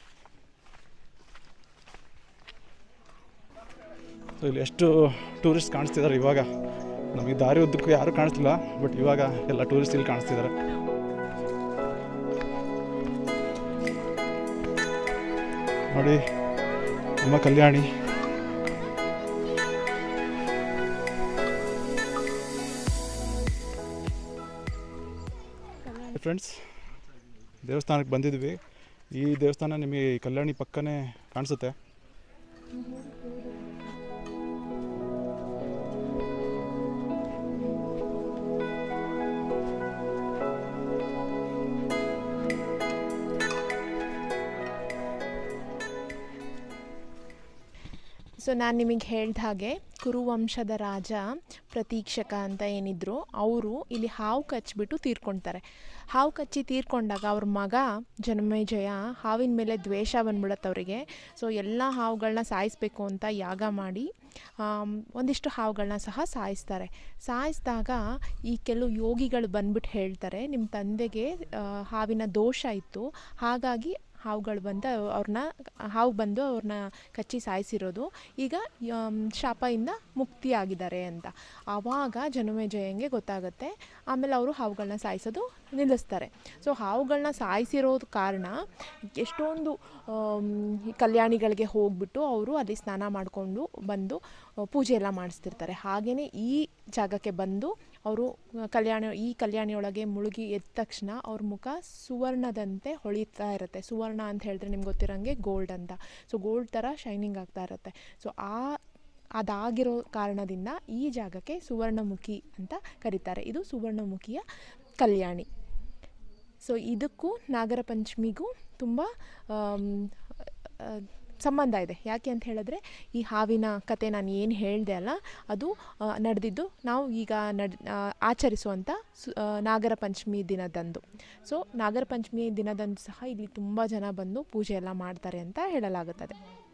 S2: ಸೊ ಇಲ್ಲಿ ಎಷ್ಟು ಟೂರಿಸ್ಟ್ ಕಾಣಿಸ್ತಿದ್ದಾರೆ ಇವಾಗ. ನಮಗೆ ದಾರಿ ಉದ್ದಕ್ಕೂ ಯಾರೂ ಕಾಣಿಸ್ತಿಲ್ಲ, ಬಟ್ ಇವಾಗ ಎಲ್ಲ ಟೂರಿಸ್ಟ್ ಇಲ್ಲಿ ಕಾಣಿಸ್ತಿದ್ದಾರೆ. ನೋಡಿ ನಮ್ಮ ಕಲ್ಯಾಣಿ. ಫ್ರೆಂಡ್ಸ್, ದೇವಸ್ಥಾನಕ್ಕೆ ಬಂದಿದ್ವಿ. ಈ ದೇವಸ್ಥಾನ ನಿಮಗೆ ಕಲ್ಯಾಣಿ ಪಕ್ಕನೇ ಕಾಣಿಸುತ್ತೆ.
S1: ಸೊ ನಾನು ನಿಮಗೆ ಹೇಳಿದ ಹಾಗೆ ಕುರುವಂಶದ ರಾಜ ಪ್ರತೀಕ್ಷಕ ಅಂತ ಏನಿದ್ರು, ಅವರು ಇಲ್ಲಿ ಹಾವು ಕಚ್ಚಿಬಿಟ್ಟು ತೀರ್ಕೊಳ್ತಾರೆ. ಹಾವು ಕಚ್ಚಿ ತೀರ್ಕೊಂಡಾಗ ಅವ್ರ ಮಗ ಜನಮೇಜಯ ಹಾವಿನ ಮೇಲೆ ದ್ವೇಷ ಬಂದ್ಬಿಡತ್ತೆ ಅವರಿಗೆ. ಸೊ ಎಲ್ಲ ಹಾವುಗಳನ್ನ ಸಾಯಿಸಬೇಕು ಅಂತ ಯಾಗ ಮಾಡಿ ಒಂದಿಷ್ಟು ಹಾವುಗಳನ್ನ ಸಹ ಸಾಯಿಸ್ತಾರೆ. ಸಾಯಿಸಿದಾಗ ಈ ಕೆಲವು ಯೋಗಿಗಳು ಬಂದ್ಬಿಟ್ಟು ಹೇಳ್ತಾರೆ, ನಿಮ್ಮ ತಂದೆಗೆ ಹಾವಿನ ದೋಷ ಇತ್ತು, ಹಾಗಾಗಿ ಹಾವುಗಳು ಬಂದು ಅವ್ರನ್ನ ಹಾವು ಬಂದು ಅವ್ರನ್ನ ಕಚ್ಚಿ ಸಾಯಿಸಿರೋದು, ಈಗ ಶಾಪದಿಂದ ಮುಕ್ತಿಯಾಗಿದ್ದಾರೆ ಅಂತ. ಆವಾಗ ಜನಮೇಜಯಂಗೆ ಗೊತ್ತಾಗುತ್ತೆ. ಆಮೇಲೆ ಅವರು ಹಾವುಗಳನ್ನ ಸಾಯಿಸೋದು ನಿಲ್ಲಿಸ್ತಾರೆ. ಸೊ ಹಾವುಗಳನ್ನ ಸಾಯಿಸಿರೋದು ಕಾರಣ ಎಷ್ಟೊಂದು ಕಲ್ಯಾಣಿಗಳಿಗೆ ಹೋಗ್ಬಿಟ್ಟು ಅವರು ಅಲ್ಲಿ ಸ್ನಾನ ಮಾಡಿಕೊಂಡು ಬಂದು ಪೂಜೆ ಎಲ್ಲ ಮಾಡಿಸ್ತಿರ್ತಾರೆ. ಹಾಗೆಯೇ ಈ ಜಾಗಕ್ಕೆ ಬಂದು ಅವರು ಕಲ್ಯಾಣ ಈ ಕಲ್ಯಾಣಿಯೊಳಗೆ ಮುಳುಗಿ ಎದ್ದ ತಕ್ಷಣ ಅವ್ರ ಮುಖ ಸುವರ್ಣದಂತೆ ಹೊಳಿತಾ ಇರುತ್ತೆ. ಸುವರ್ಣ ಅಂತ ಹೇಳಿದ್ರೆ ನಿಮ್ಗೆ ಗೊತ್ತಿರೋಂಗೆ ಗೋಲ್ಡ್ ಅಂತ. ಸೊ ಗೋಲ್ಡ್ ಥರ ಶೈನಿಂಗ್ ಆಗ್ತಾ ಇರುತ್ತೆ. ಸೊ ಆ ಅದಾಗಿರೋ ಕಾರಣದಿಂದ ಈ ಜಾಗಕ್ಕೆ ಸುವರ್ಣಮುಖಿ ಅಂತ ಕರೀತಾರೆ. ಇದು ಸುವರ್ಣಮುಖಿಯ ಕಲ್ಯಾಣಿ. ಸೊ ಇದಕ್ಕೂ ನಾಗರ ಪಂಚಮಿಗೂ ತುಂಬ ಸಂಬಂಧ ಇದೆ. ಯಾಕೆ ಅಂತ ಹೇಳಿದ್ರೆ ಈ ಹಾವಿನ ಕತೆ ನಾನು ಏನು ಹೇಳಿದೆ ಅಲ್ಲ, ಅದು ನಡೆದಿದ್ದು ನಾವು ಈಗ ನಡ್ ಆಚರಿಸುವಂಥ ಸು ನಾಗರ ಪಂಚಮಿ ದಿನದಂದು. ಸೊ ನಾಗರ ಪಂಚಮಿ ದಿನದಂದು ಸಹ ಇಲ್ಲಿ ತುಂಬ ಜನ ಬಂದು ಪೂಜೆ ಎಲ್ಲ ಮಾಡ್ತಾರೆ ಅಂತ ಹೇಳಲಾಗುತ್ತದೆ.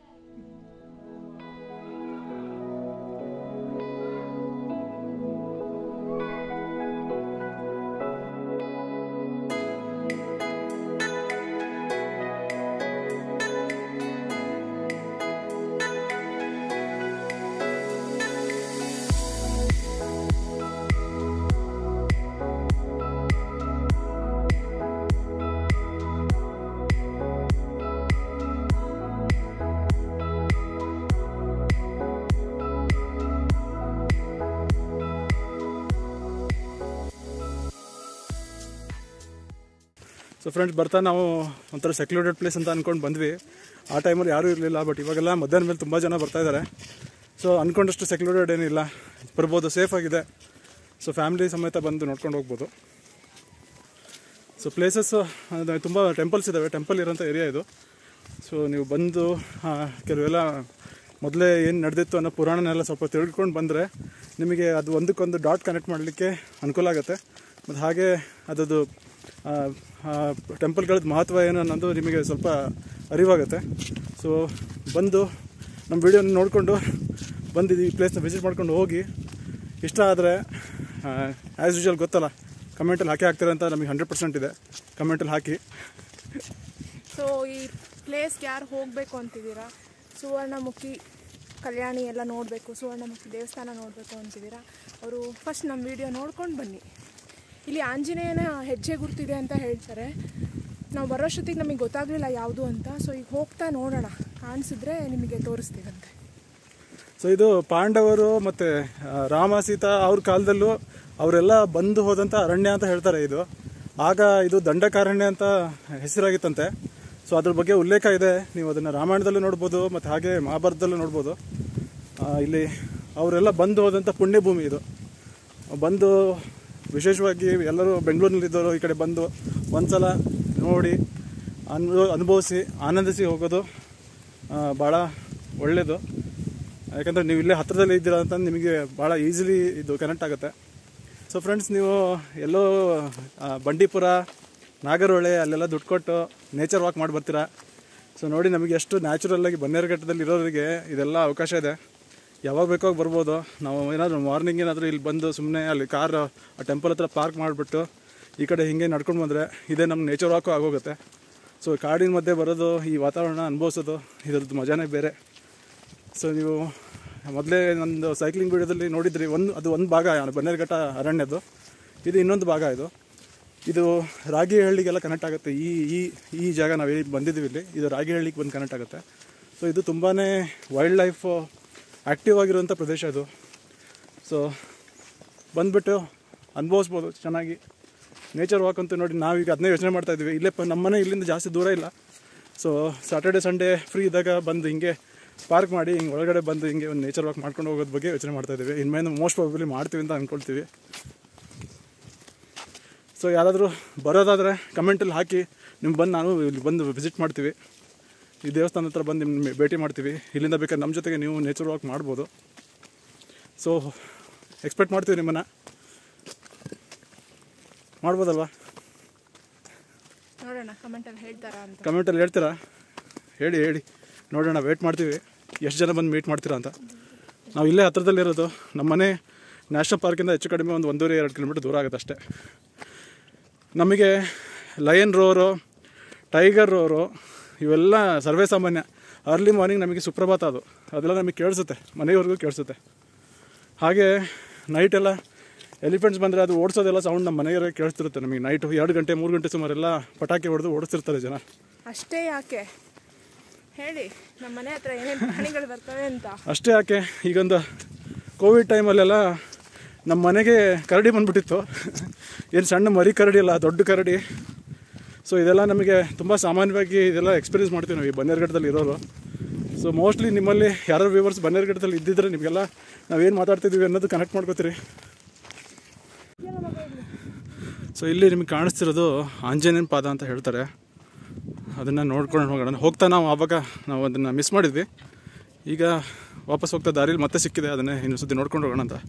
S2: ಸೊ ಫ್ರೆಂಡ್ಸ್, ಬರ್ತಾ ನಾವು ಒಂಥರ ಸೆಕ್ಯೂರ್ಡೆಡ್ ಪ್ಲೇಸ್ ಅಂತ ಅಂದ್ಕೊಂಡು ಬಂದ್ವಿ. ಆ ಟೈಮಲ್ಲಿ ಯಾರೂ ಇರಲಿಲ್ಲ. ಬಟ್ ಇವಾಗೆಲ್ಲ ಮಧ್ಯಾಹ್ನ ಮೇಲೆ ತುಂಬ ಜನ ಬರ್ತಾ ಇದ್ದಾರೆ. ಸೊ ಅಂದ್ಕೊಂಡಷ್ಟು ಸೆಕ್ಯೂರ್ಡೆಡ್ ಏನಿಲ್ಲ, ಬರ್ಬೋದು, ಸೇಫ್ ಆಗಿದೆ. ಸೊ ಫ್ಯಾಮಿಲಿ ಸಮೇತ ಬಂದು ನೋಡ್ಕೊಂಡು ಹೋಗ್ಬೋದು. ಸೊ ಪ್ಲೇಸಸ್ ತುಂಬ ಟೆಂಪಲ್ಸ್ ಇದ್ದಾವೆ. ಟೆಂಪಲ್ ಇರೋಂಥ ಏರಿಯಾ ಇದು. ಸೊ ನೀವು ಬಂದು ಕೆಲವೆಲ್ಲ ಮೊದಲೇ ಏನು ನಡೆದಿತ್ತು ಅನ್ನೋ ಪುರಾಣನೆಲ್ಲ ಸ್ವಲ್ಪ ತಿಳ್ಕೊಂಡು ಬಂದರೆ ನಿಮಗೆ ಅದು ಒಂದಕ್ಕೊಂದು ಡಾಟ್ ಕನೆಕ್ಟ್ ಮಾಡಲಿಕ್ಕೆ ಅನುಕೂಲ ಆಗುತ್ತೆ. ಮತ್ತು ಹಾಗೆ ಅದದು ಟೆಂಪಲ್ಗಳದ್ದು ಮಹತ್ವ ಏನು ಅನ್ನೋದು ನಿಮಗೆ ಸ್ವಲ್ಪ ಅರಿವಾಗುತ್ತೆ. ಸೊ ಬಂದು ನಮ್ಮ ವಿಡಿಯೋನ ನೋಡಿಕೊಂಡು ಬಂದು ಈ ಪ್ಲೇಸ್ನ ವಿಸಿಟ್ ಮಾಡ್ಕೊಂಡು ಹೋಗಿ, ಇಷ್ಟ ಆದರೆ ಆ್ಯಸ್ ಯೂಶುವಲ್ ಗೊತ್ತಲ್ಲ, ಕಮೆಂಟಲ್ಲಿ ಹಾಕಿ ಹಾಕ್ತಾರೆ ಅಂತ ನಮಗೆ ಹಂಡ್ರೆಡ್ ಪರ್ಸೆಂಟ್ ಇದೆ. ಕಮೆಂಟಲ್ಲಿ ಹಾಕಿ.
S1: ಸೊ ಈ ಪ್ಲೇಸ್ಗೆ ಯಾರು ಹೋಗಬೇಕು ಅಂತಿದ್ದೀರಾ, ಸುವರ್ಣಮುಖಿ ಕಲ್ಯಾಣಿ ಎಲ್ಲ ನೋಡಬೇಕು, ಸುವರ್ಣಮುಖಿ ದೇವಸ್ಥಾನ ನೋಡಬೇಕು ಅಂತಿದ್ದೀರಾ, ಅವರು ಫಸ್ಟ್ ನಮ್ಮ ವಿಡಿಯೋ ನೋಡ್ಕೊಂಡು ಬನ್ನಿ. ಇಲ್ಲಿ ಆಂಜನೇಯನ ಹೆಜ್ಜೆ ಗುರುತಿದೆ ಅಂತ ಹೇಳ್ತಾರೆ. ನಾವು ಬರೋಷ್ಟೊತ್ತಿಗೆ ನಮಗೆ ಗೊತ್ತಾಗಲಿಲ್ಲ ಯಾವುದು ಅಂತ. ಸೊ ಈಗ ಹೋಗ್ತಾ ನೋಡೋಣ, ಕಾಣಿಸಿದ್ರೆ ನಿಮಗೆ ತೋರಿಸ್ತೀವಂತೆ.
S2: ಸೊ ಇದು ಪಾಂಡವರು ಮತ್ತು ರಾಮ ಸೀತಾ ಅವ್ರ ಕಾಲದಲ್ಲೂ ಅವರೆಲ್ಲ ಬಂದು ಹೋದಂಥ ಅರಣ್ಯ ಅಂತ ಹೇಳ್ತಾರೆ. ಇದು ಆಗ ಇದು ದಂಡಕಾರಣ್ಯ ಅಂತ ಹೆಸರಾಗಿತ್ತಂತೆ. ಸೊ ಅದ್ರ ಬಗ್ಗೆ ಉಲ್ಲೇಖ ಇದೆ. ನೀವು ಅದನ್ನು ರಾಮಾಯಣದಲ್ಲೂ ನೋಡ್ಬೋದು ಮತ್ತು ಹಾಗೆ ಮಹಾಭಾರತದಲ್ಲೂ ನೋಡ್ಬೋದು. ಇಲ್ಲಿ ಅವರೆಲ್ಲ ಬಂದು ಹೋದಂಥ ಪುಣ್ಯಭೂಮಿ ಇದು. ಬಂದು ವಿಶೇಷವಾಗಿ ಎಲ್ಲರೂ ಬೆಂಗಳೂರಿನಲ್ಲಿದ್ದವರು ಈ ಕಡೆ ಬಂದು ಒಂದು ಸಲ ನೋಡಿ ಅನು ಅನುಭವಿಸಿ ಆನಂದಿಸಿ ಹೋಗೋದು ಭಾಳ ಒಳ್ಳೆಯದು. ಯಾಕಂದರೆ ನೀವು ಇಲ್ಲೇ ಹತ್ತಿರದಲ್ಲಿ ಇದ್ದೀರಾ ಅಂತ ನಿಮಗೆ ಭಾಳ ಈಸಿಲಿ ಇದು ಕನೆಕ್ಟ್ ಆಗುತ್ತೆ. ಸೊ ಫ್ರೆಂಡ್ಸ್, ನೀವು ಎಲ್ಲೋ ಬಂಡೀಪುರ, ನಾಗರಹೊಳೆ ಅಲ್ಲೆಲ್ಲ ದುಡ್ಡು ಕೊಟ್ಟು ನೇಚರ್ ವಾಕ್ ಮಾಡಿ ಬರ್ತೀರಾ. ಸೊ ನೋಡಿ, ನಮಗೆ ಎಷ್ಟು ನ್ಯಾಚುರಲ್ಲಾಗಿ ಬನ್ನೇರುಘಟ್ಟದಲ್ಲಿ ಇರೋರಿಗೆ ಇದೆಲ್ಲ ಅವಕಾಶ ಇದೆ. ಯಾವಾಗ ಬೇಕೋ ಬರ್ಬೋದು. ನಾವು ಏನಾದರೂ ಮಾರ್ನಿಂಗ್ ಏನಾದರೂ ಇಲ್ಲಿ ಬಂದು ಸುಮ್ಮನೆ ಅಲ್ಲಿ ಕಾರ್ ಆ ಟೆಂಪಲ್ ಹತ್ರ ಪಾರ್ಕ್ ಮಾಡಿಬಿಟ್ಟು ಈ ಕಡೆ ಹಿಂಗೆ ನಡ್ಕೊಂಡು ಬಂದರೆ ಇದೇ ನಮ್ಮ ನೇಚರ್ ವಾಕು ಆಗೋಗುತ್ತೆ. ಸೊ ಕಾಡಿನ ಮಧ್ಯೆ ಬರೋದು, ಈ ವಾತಾವರಣ ಅನುಭವಿಸೋದು, ಇದರದ್ದು ಮಜಾನೇ ಬೇರೆ. ಸೊ ನೀವು ಮೊದಲೇ ನಂದು ಸೈಕ್ಲಿಂಗ್ ವೀಡಿಯೋದಲ್ಲಿ ನೋಡಿದ್ರಿ, ಒಂದು ಅದು ಒಂದು ಭಾಗ ಬನ್ನೇರುಘಟ್ಟ ಅರಣ್ಯದ್ದು. ಇದು ಇನ್ನೊಂದು ಭಾಗ. ಇದು ಇದು ರಾಗಿಹಳ್ಳಿಗೆಲ್ಲ ಕನೆಕ್ಟ್ ಆಗುತ್ತೆ. ಈ ಈ ಈ ಜಾಗ ನಾವು ಹೇಳಿ ಬಂದಿದ್ದೀವಿ ಇಲ್ಲಿ, ಇದು ರಾಗಿಹಳ್ಳಿಗೆ ಬಂದು ಕನೆಕ್ಟ್ ಆಗುತ್ತೆ. ಸೊ ಇದು ತುಂಬಾ ವೈಲ್ಡ್ ಲೈಫ್ ಆ್ಯಕ್ಟಿವ್ ಆಗಿರುವಂಥ ಪ್ರದೇಶ ಇದು. ಸೊ ಬಂದುಬಿಟ್ಟು ಅನುಭವಿಸ್ಬೋದು ಚೆನ್ನಾಗಿ. ನೇಚರ್ ವಾಕ್ ಅಂತೂ ನೋಡಿ ನಾವೀಗ ಅದನ್ನೇ ಯೋಚನೆ ಮಾಡ್ತಾ ಇದ್ವಿ. ಇಲ್ಲೇ ಪ ನಮ್ಮನೆ ಇಲ್ಲಿಂದ ಜಾಸ್ತಿ ದೂರ ಇಲ್ಲ. ಸೊ ಸಾಟರ್ಡೆ ಸಂಡೇ ಫ್ರೀ ಇದ್ದಾಗ ಬಂದು ಹಿಂಗೆ ಪಾರ್ಕ್ ಮಾಡಿ ಹಿಂಗೆ ಒಳಗಡೆ ಬಂದು ಹಿಂಗೆ ಒಂದು ನೇಚರ್ ವಾಕ್ ಮಾಡ್ಕೊಂಡು ಹೋಗೋದ್ರ ಬಗ್ಗೆ ಯೋಚನೆ ಮಾಡ್ತಾ ಇದ್ದೀವಿ. ಇನ್ಮೇಲೆ ಮೋಸ್ಟ್ ಪ್ರಾಬಬ್ಲಿ ಮಾಡ್ತೀವಿ ಅಂತ ಅಂದ್ಕೊಳ್ತೀವಿ. ಸೊ ಯಾರಾದರೂ ಬರೋದಾದರೆ ಕಮೆಂಟಲ್ಲಿ ಹಾಕಿ ನಿಮ್ಗೆ ಬಂದು ನಾನು ಇಲ್ಲಿ ಬಂದು ವಿಸಿಟ್ ಮಾಡ್ತೀವಿ. ಈ ದೇವಸ್ಥಾನ ಹತ್ರ ಬಂದು ನಿಮ್ಮ ಭೇಟಿ ಮಾಡ್ತೀವಿ. ಇಲ್ಲಿಂದ ಬೇಕಾದ್ರೆ ನಮ್ಮ ಜೊತೆಗೆ ನೀವು ನೇಚರ್ ವಾಕ್ ಮಾಡ್ಬೋದು. ಸೊ ಎಕ್ಸ್ಪೆಕ್ಟ್ ಮಾಡ್ತೀವಿ ನಿಮ್ಮನ್ನು. ಮಾಡ್ಬೋದಲ್ವಾ?
S1: ನೋಡೋಣ ಕಮೆಂಟಲ್ಲಿ ಹೇಳ್ತಾರಾ ಅಂತ.
S2: ಕಮೆಂಟಲ್ಲಿ ಹೇಳ್ತೀರಾ? ಹೇಳಿ ಹೇಳಿ ನೋಡೋಣ. ವೇಟ್ ಮಾಡ್ತೀವಿ ಎಷ್ಟು ಜನ ಬಂದು ಮೀಟ್ ಮಾಡ್ತೀರಾ ಅಂತ. ನಾವು ಇಲ್ಲೇ ಹತ್ರದಲ್ಲಿರೋದು. ನಮ್ಮ ಮನೆ ನ್ಯಾಷನಲ್ ಪಾರ್ಕಿಂದ ಹೆಚ್ಚು ಕಡಿಮೆ ಒಂದು ಒಂದೂವರೆ ಎರಡು ಕಿಲೋಮೀಟ್ರ್ ದೂರ ಆಗುತ್ತೆ ಅಷ್ಟೇ. ನಮಗೆ ಲಯನ್ ರೋರು, ಟೈಗರ್ ರೋರು ಇವೆಲ್ಲ ಸರ್ವೇ ಸಾಮಾನ್ಯ. ಅರ್ಲಿ ಮಾರ್ನಿಂಗ್ ನಮಗೆ ಸುಪ್ರಭಾತ ಅದು ಅದೆಲ್ಲ ನಮಗೆ ಕೇಳಿಸುತ್ತೆ, ಮನೆಯವರೆಗೂ ಕೇಳಿಸುತ್ತೆ. ಹಾಗೆ ನೈಟೆಲ್ಲ ಎಲಿಫೆಂಟ್ಸ್ ಬಂದರೆ ಅದು ಓಡಿಸೋದೆಲ್ಲ ಸೌಂಡ್ ನಮ್ಮ ಮನೆಯವರಿಗೆ ಕೇಳಿಸ್ತಿರುತ್ತೆ ನಮಗೆ. ನೈಟು ಎರಡು ಗಂಟೆ ಮೂರು ಗಂಟೆ ಸುಮಾರೆಲ್ಲ ಪಟಾಕಿ ಹೊಡೆದು ಓಡಿಸ್ತಿರ್ತಾರೆ ಜನ.
S1: ಅಷ್ಟೇ ಯಾಕೆ ಹೇಳಿ, ನಮ್ಮ ಮನೆ ಹತ್ರ ಏನೇನು ಪ್ರಾಣಿಗಳು ಬರ್ತವೆ ಅಂತ.
S2: ಅಷ್ಟೇ ಯಾಕೆ, ಈಗೊಂದು ಕೋವಿಡ್ ಟೈಮಲ್ಲೆಲ್ಲ ನಮ್ಮ ಮನೆಗೆ ಕರಡಿ ಬಂದುಬಿಟ್ಟಿತ್ತು. ಏನು ಸಣ್ಣ ಮರಿ ಕರಡಿ ಅಲ್ಲ, ದೊಡ್ಡ ಕರಡಿ. ಸೊ ಇದೆಲ್ಲ ನಮಗೆ ತುಂಬ ಸಾಮಾನ್ಯವಾಗಿ ಇದೆಲ್ಲ ಎಕ್ಸ್ಪೀರಿಯನ್ಸ್ ಮಾಡ್ತೀವಿ ನಾವು ಈ ಬನ್ನೇರುಘಟ್ಟದಲ್ಲಿ ಇರೋರು. ಸೊ ಮೋಸ್ಟ್ಲಿ ನಿಮ್ಮಲ್ಲಿ ಯಾರು ವ್ಯೂವರ್ಸ್ ಬನ್ನೇರುಘಟ್ಟದಲ್ಲಿ ಇದ್ದಿದ್ರೆ ನಿಮಗೆಲ್ಲ ನಾವೇನು ಮಾತಾಡ್ತಿದ್ದೀವಿ ಅನ್ನೋದು ಕನೆಕ್ಟ್ ಮಾಡ್ಕೋತೀರಿ. ಸೊ ಇಲ್ಲಿ ನಿಮಗೆ ಕಾಣಿಸ್ತಿರೋದು ಆಂಜನೇಯನ ಪಾದ ಅಂತ ಹೇಳ್ತಾರೆ. ಅದನ್ನು ನೋಡ್ಕೊಂಡು ಹೋಗೋಣ. ಹೋಗ್ತಾ ನಾವು ಆವಾಗ ನಾವು ಅದನ್ನು ಮಿಸ್ ಮಾಡಿದ್ವಿ. ಈಗ ವಾಪಸ್ ಹೋಗ್ತಾ ದಾರಿಲಿ ಮತ್ತೆ ಸಿಕ್ಕಿದೆ. ಅದನ್ನೇ ಇನ್ನೊಂದು ಸತಿ ನೋಡ್ಕೊಂಡು ಹೋಗೋಣ ಅಂತ.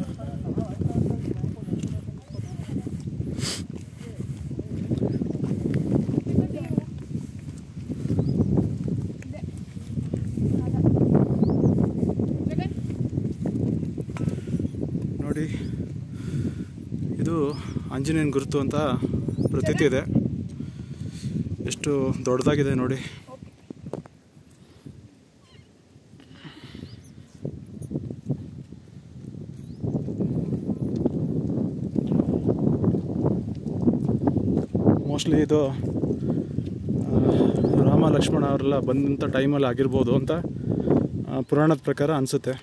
S2: ನೋಡಿ, ಇದು ಆಂಜನೇಯನ ಗುರುತು ಅಂತ ಪ್ರತೀತಿ ಇದೆ. ಎಷ್ಟು ದೊಡ್ಡದಾಗಿದೆ ನೋಡಿ. ಮೋಸ್ಟ್ಲಿ ಇದು ರಾಮ ಲಕ್ಷ್ಮಣ ಅವರೆಲ್ಲ ಬಂದಂಥ ಟೈಮಲ್ಲಿ ಆಗಿರ್ಬೋದು ಅಂತ ಪುರಾಣದ ಪ್ರಕಾರ ಅನಿಸುತ್ತೆ.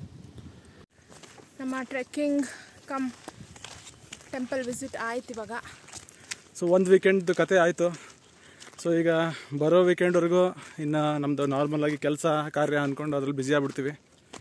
S1: ನಮ್ಮ ಟ್ರೆಕ್ಕಿಂಗ್ ಕಮ್ ಟೆಂಪಲ್ ವಿಸಿಟ್ ಆಯ್ತು ಇವಾಗ.
S2: ಸೊ ಒಂದು ವೀಕೆಂಡ್ದು ಕತೆ ಆಯಿತು. ಸೊ ಈಗ ಬರೋ ವೀಕೆಂಡ್ವರೆಗೂ ಇನ್ನು ನಮ್ಮದು ನಾರ್ಮಲಾಗಿ ಕೆಲಸ ಕಾರ್ಯ ಅಂದ್ಕೊಂಡು ಅದ್ರಲ್ಲಿ ಬ್ಯುಸಿ ಆಗ್ಬಿಡ್ತೀವಿ.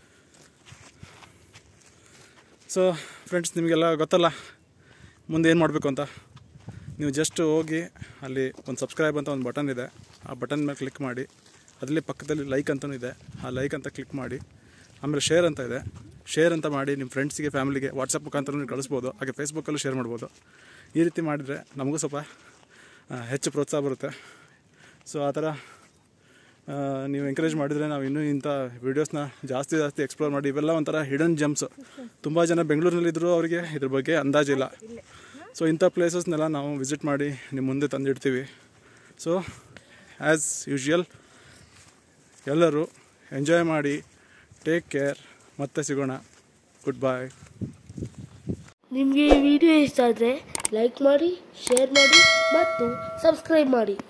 S2: ಸೊ ಫ್ರೆಂಡ್ಸ್, ನಿಮಗೆಲ್ಲ ಗೊತ್ತಲ್ಲ ಮುಂದೆ ಏನು ಮಾಡಬೇಕು ಅಂತ. ನೀವು ಜಸ್ಟ್ ಹೋಗಿ ಅಲ್ಲಿ ಒಂದು ಸಬ್ಸ್ಕ್ರೈಬ್ ಅಂತ ಒಂದು ಬಟನ್ ಇದೆ. ಆ ಬಟನ್ ಮೇಲೆ ಕ್ಲಿಕ್ ಮಾಡಿ. ಅದರಲ್ಲಿ ಪಕ್ಕದಲ್ಲಿ ಲೈಕ್ ಅಂತಲೂ ಇದೆ. ಆ ಲೈಕ್ ಅಂತ ಕ್ಲಿಕ್ ಮಾಡಿ. ಆಮೇಲೆ ಶೇರ್ ಅಂತ ಇದೆ. ಶೇರ್ ಅಂತ ಮಾಡಿ ನಿಮ್ಮ ಫ್ರೆಂಡ್ಸಿಗೆ, ಫ್ಯಾಮಿಲಿಗೆ ವಾಟ್ಸಪ್ ಮುಖಾಂತರ ನೀವು ಕಳಿಸ್ಬೋದು. ಹಾಗೆ ಫೇಸ್ಬುಕ್ಕಲ್ಲೂ ಶೇರ್ ಮಾಡ್ಬೋದು. ಈ ರೀತಿ ಮಾಡಿದರೆ ನಮಗೂ ಸ್ವಲ್ಪ ಹೆಚ್ಚು ಪ್ರೋತ್ಸಾಹ ಬರುತ್ತೆ. ಸೊ ಆ ಥರ ನೀವು ಎಂಕರೇಜ್ ಮಾಡಿದರೆ ನಾವು ಇನ್ನೂ ಇಂಥ ವೀಡಿಯೋಸ್ನ ಜಾಸ್ತಿ ಜಾಸ್ತಿ ಎಕ್ಸ್ಪ್ಲೋರ್ ಮಾಡಿ. ಇವೆಲ್ಲ ಒಂಥರ ಹಿಡನ್ ಜೆಮ್ಸ್. ತುಂಬ ಜನ ಬೆಂಗಳೂರಿನಲ್ಲಿದ್ದರೂ ಅವರಿಗೆ ಇದ್ರ ಬಗ್ಗೆ ಅಂದಾಜಿಲ್ಲ. ಸೊ ಇಂಥ ಪ್ಲೇಸಸ್ನೆಲ್ಲ ನಾವು ವಿಸಿಟ್ ಮಾಡಿ ನಿಮ್ಮ ಮುಂದೆ ತಂದಿಡ್ತೀವಿ. ಸೊ ಆ್ಯಸ್ ಯೂಶ್ವಲ್ ಎಲ್ಲರೂ ಎಂಜಾಯ್ ಮಾಡಿ, ಟೇಕ್ ಕೇರ್. ಮತ್ತೆ ಸಿಗೋಣ. Good bye.
S4: ನಿಮಗೆ ಈ ವಿಡಿಯೋ ಇಷ್ಟ ಆದರೆ ಲೈಕ್ ಮಾಡಿ, ಶೇರ್ ಮಾಡಿ ಮತ್ತು ಸಬ್ಸ್ಕ್ರೈಬ್ ಮಾಡಿ.